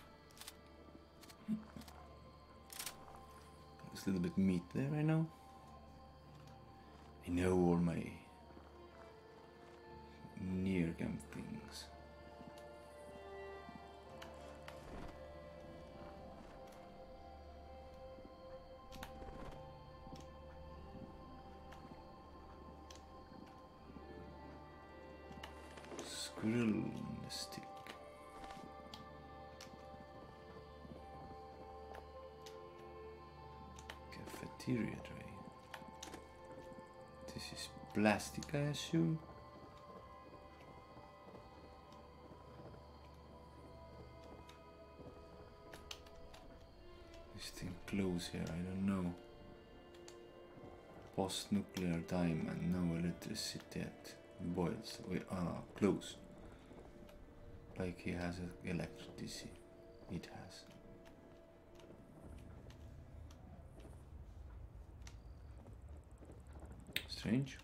There's a little bit meat there, I know. I know all my near camp things. Squirrel on the stick. Cafeteria tray. This is plastic, I assume. This thing close here, I don't know. Post-nuclear time and no electricity yet. Boils. We are close. Like he has electricity. It has. Strange.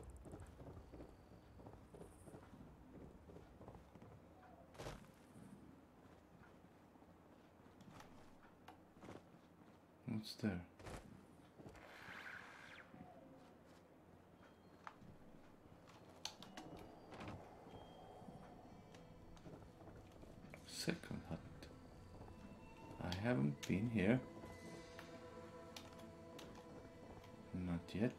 What's there? Second hut. I haven't been here. Not yet.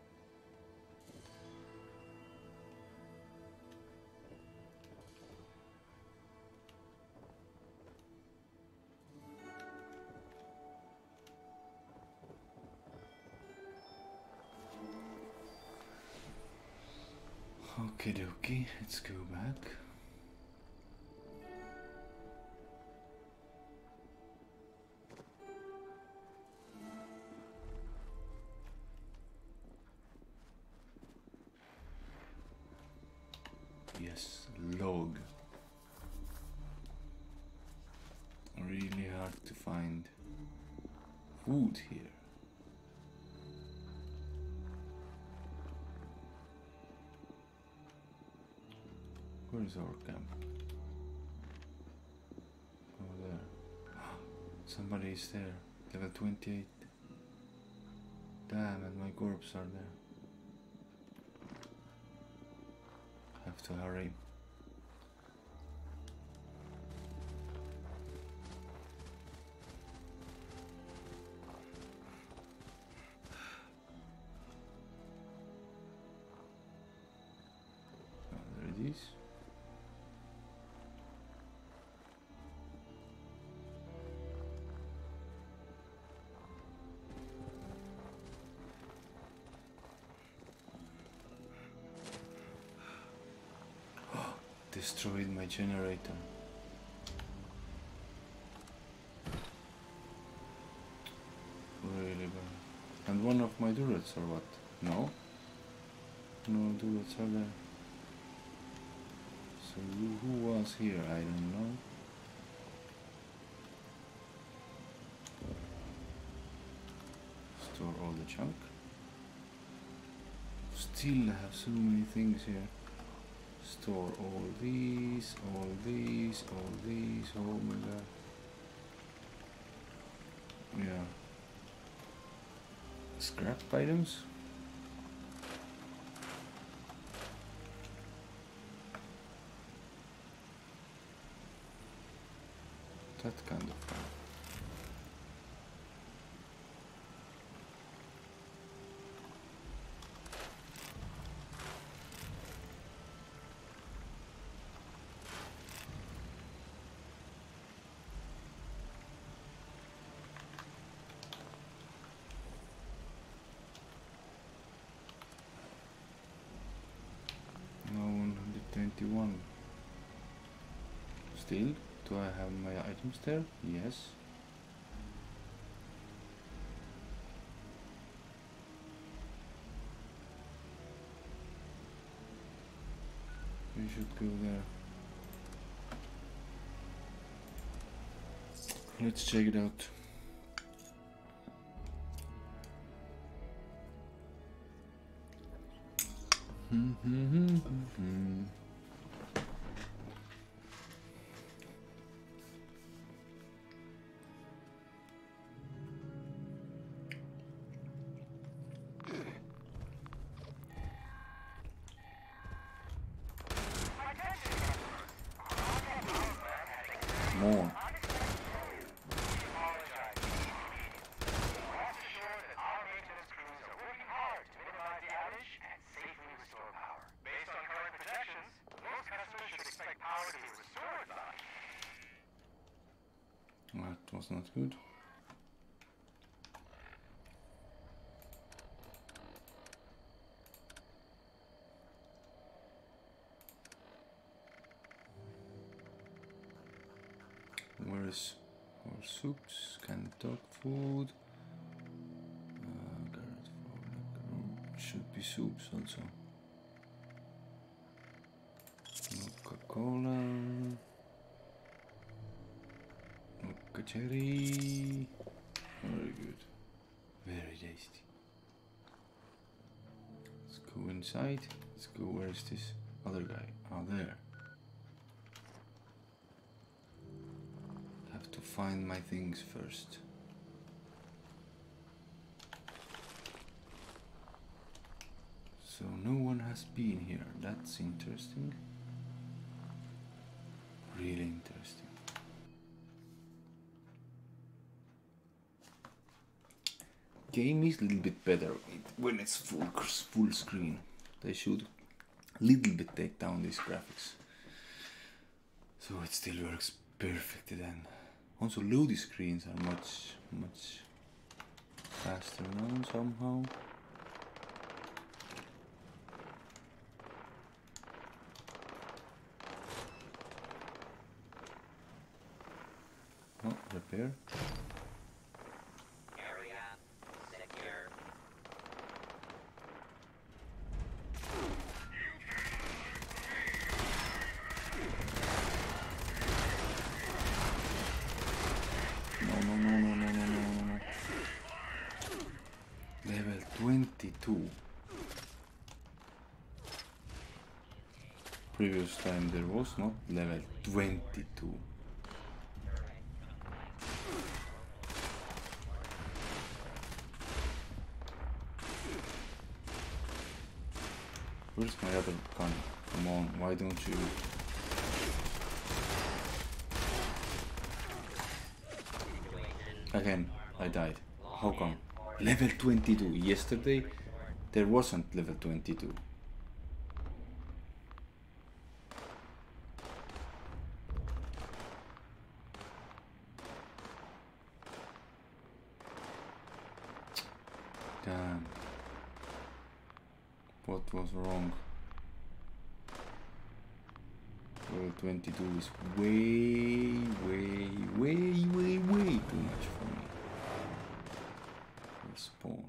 Okie dokie, let's go back. Yes, log. Really hard to find food here. Where is our camp? Oh, there. Somebody is there. Level twenty-eight. Damn, and my corpse are there. Have to hurry. Oh, there it is. Destroyed my generator. Really bad. And one of my turrets or what? No? No turrets are there. So who, who was here? I don't know. Store all the junk. Still have so many things here. Store all these, all these, all these, oh my god. Yeah. Scrap items? That kind of fun. twenty-one. Still, do I have my items there? Yes. We should go there. Let's check it out. That was not good. Where's our soups? Canned dog food. Uh, carrot flour, should be soups also. Coca-Cola. Mocha cherry. Very good. Very tasty. Let's go inside. Let's go. Where is this other guy? Oh, there. Have to find my things first. So no one has been here. That's interesting. Really interesting. Game is a little bit better when it's full full screen. They should a little bit take down these graphics, so it still works perfectly. Then also loading screens are much much faster now somehow. Oh, repair. Area secure. No, no, no, no, no, no, no, no. Level twenty-two. Previous time there was not level twenty-two. Where's my other gun? Come on, why don't you? Again, I died. How come? Level twenty-two. Yesterday, there wasn't level twenty-two. Damn. What was wrong? Level twenty-two is way, way, way, way, way too much for me. Spawn.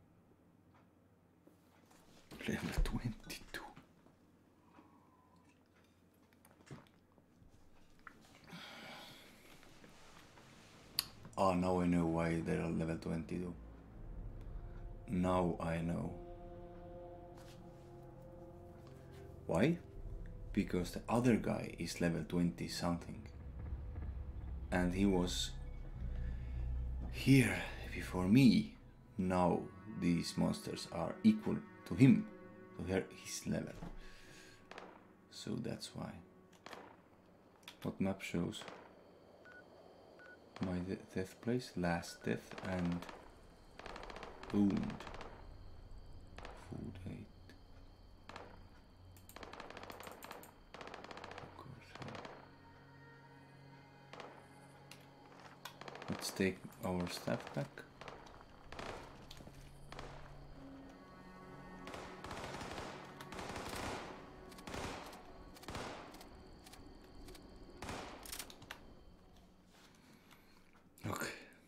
Level twenty-two. Oh, now I know why they're level twenty-two. Now I know. Why? Because the other guy is level twenty something. And he was here before me. Now these monsters are equal to him, to her, his level. So that's why. What map shows? My de death place, last death, and wound. Food eight. Let's take our stuff back. Okay.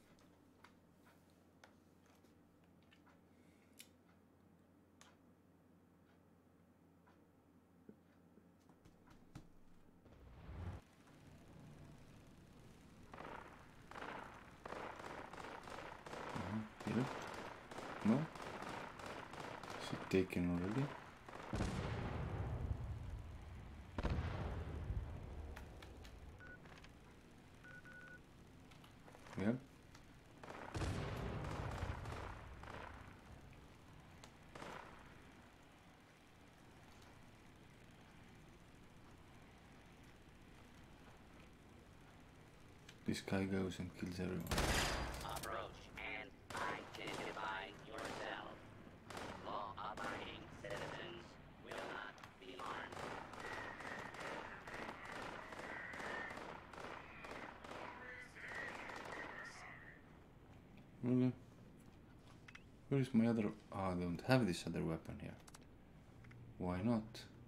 Here? No? Is it taken already? Yep. This guy goes and kills everyone. Approach and identify yourself. Law-abiding citizens will not be harmed. Really? Where is my other... Oh, I don't have this other weapon here. Why not?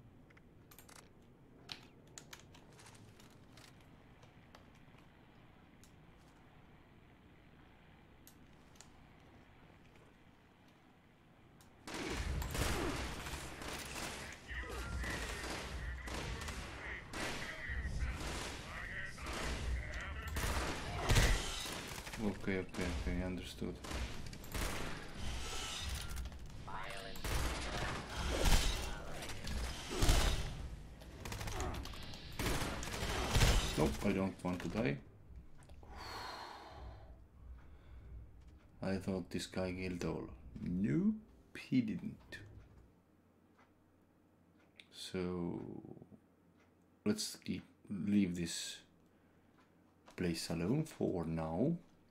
Okay, okay, okay, understood. Nope, I don't want to die. I thought this guy killed all. Nope, he didn't. So let's keep, leave this place alone for now.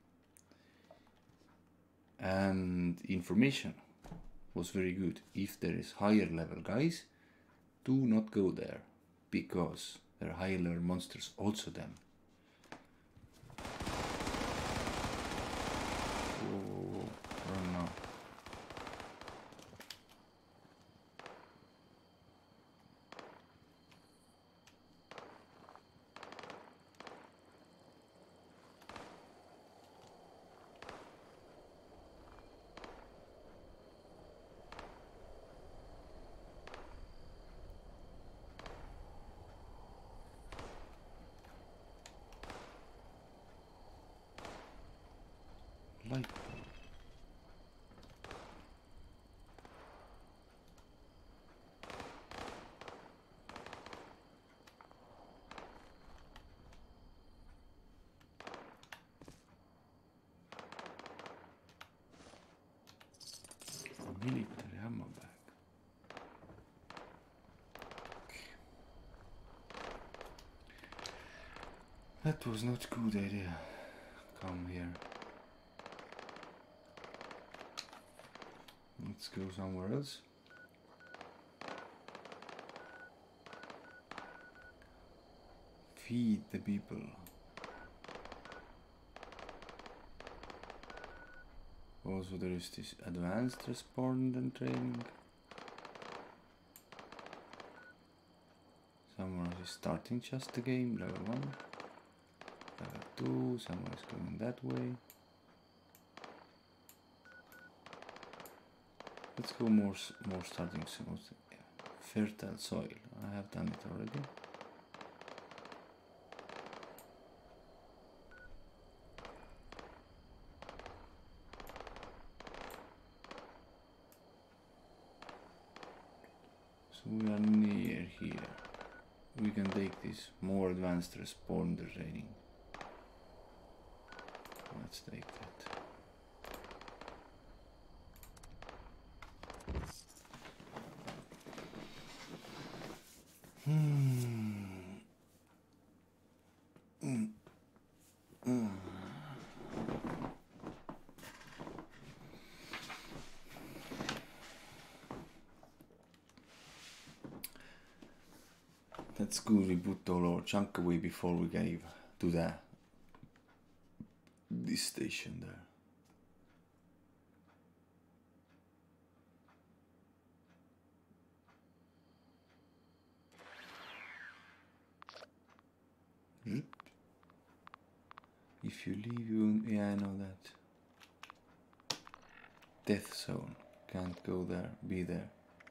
And information was very good. If there is higher level guys, do not go there, because there are higher level monsters also then. Whoa, whoa, whoa. Run now. Light bulb. Military ammo bag. That was not a good idea. Come here. Let's go somewhere else. Feed the people. Also there is this advanced respond and training. Someone is starting just the game, level one. Level two, someone is going that way. Let's go more more starting soon. Fertile soil. I have done it already. So we are near here. We can take this more advanced responder training. Let's take that. Hmm. Mm. Mm. That's good, we put all our junk away before we gave to the this station there. If you leave, you... yeah, I know that. Death zone. Can't go there, be there.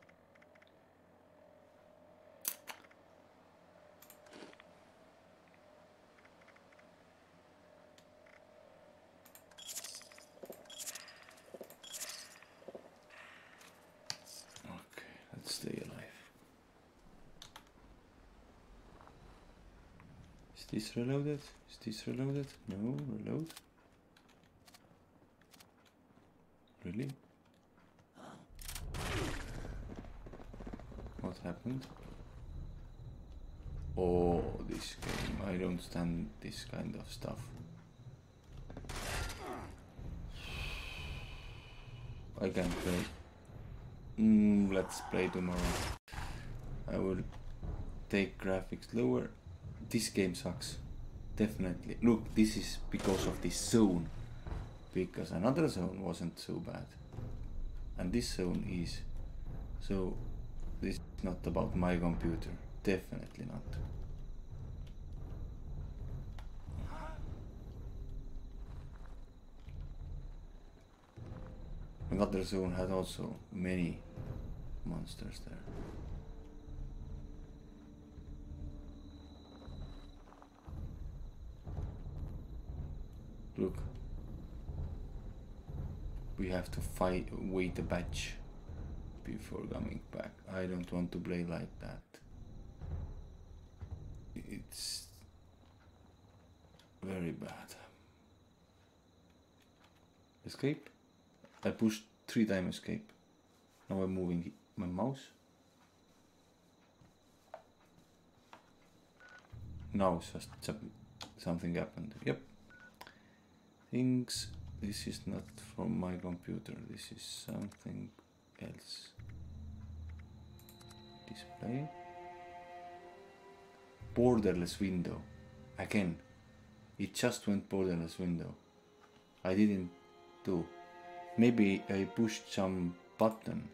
Okay, let's stay alive. Is this reloaded? Is this reloaded? No, reload. Really? What happened? Oh, this game. I don't stand this kind of stuff. I can't play. Mm, let's play tomorrow. I will take graphics lower. This game sucks. Definitely. Look, this is because of this zone. because another zone wasn't so bad, and this zone is. So this is not about my computer, definitely not. Another zone had also many monsters there. Look, we have to fight, wait a batch before coming back. I don't want to play like that. It's very bad. Escape? I pushed three times escape. Now I'm moving my mouse. Now just something happened. Yep. Things. This is not from my computer. This is something else. Display. Borderless window. Again. It just went borderless window. I didn't do. Maybe I pushed some button.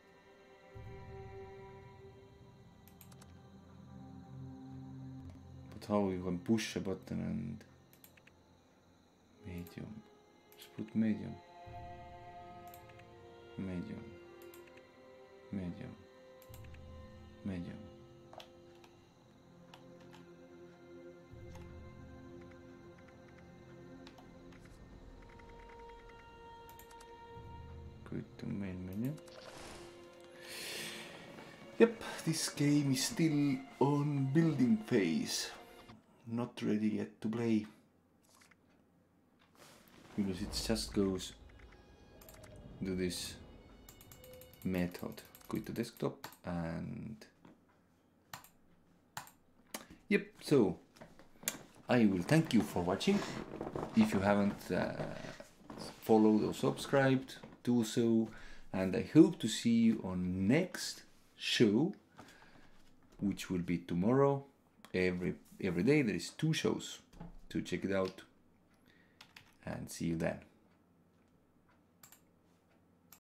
But how you can push a button and medium? Just put medium. Medium. Medium. Medium. To main menu. Yep, this game is still on building phase. Not ready yet to play. Because it just goes to this method. Go to desktop and yep, so I will thank you for watching. If you haven't uh, followed or subscribed, do so, and I hope to see you on next show, which will be tomorrow. Every every day there is two shows, so check it out and see you then.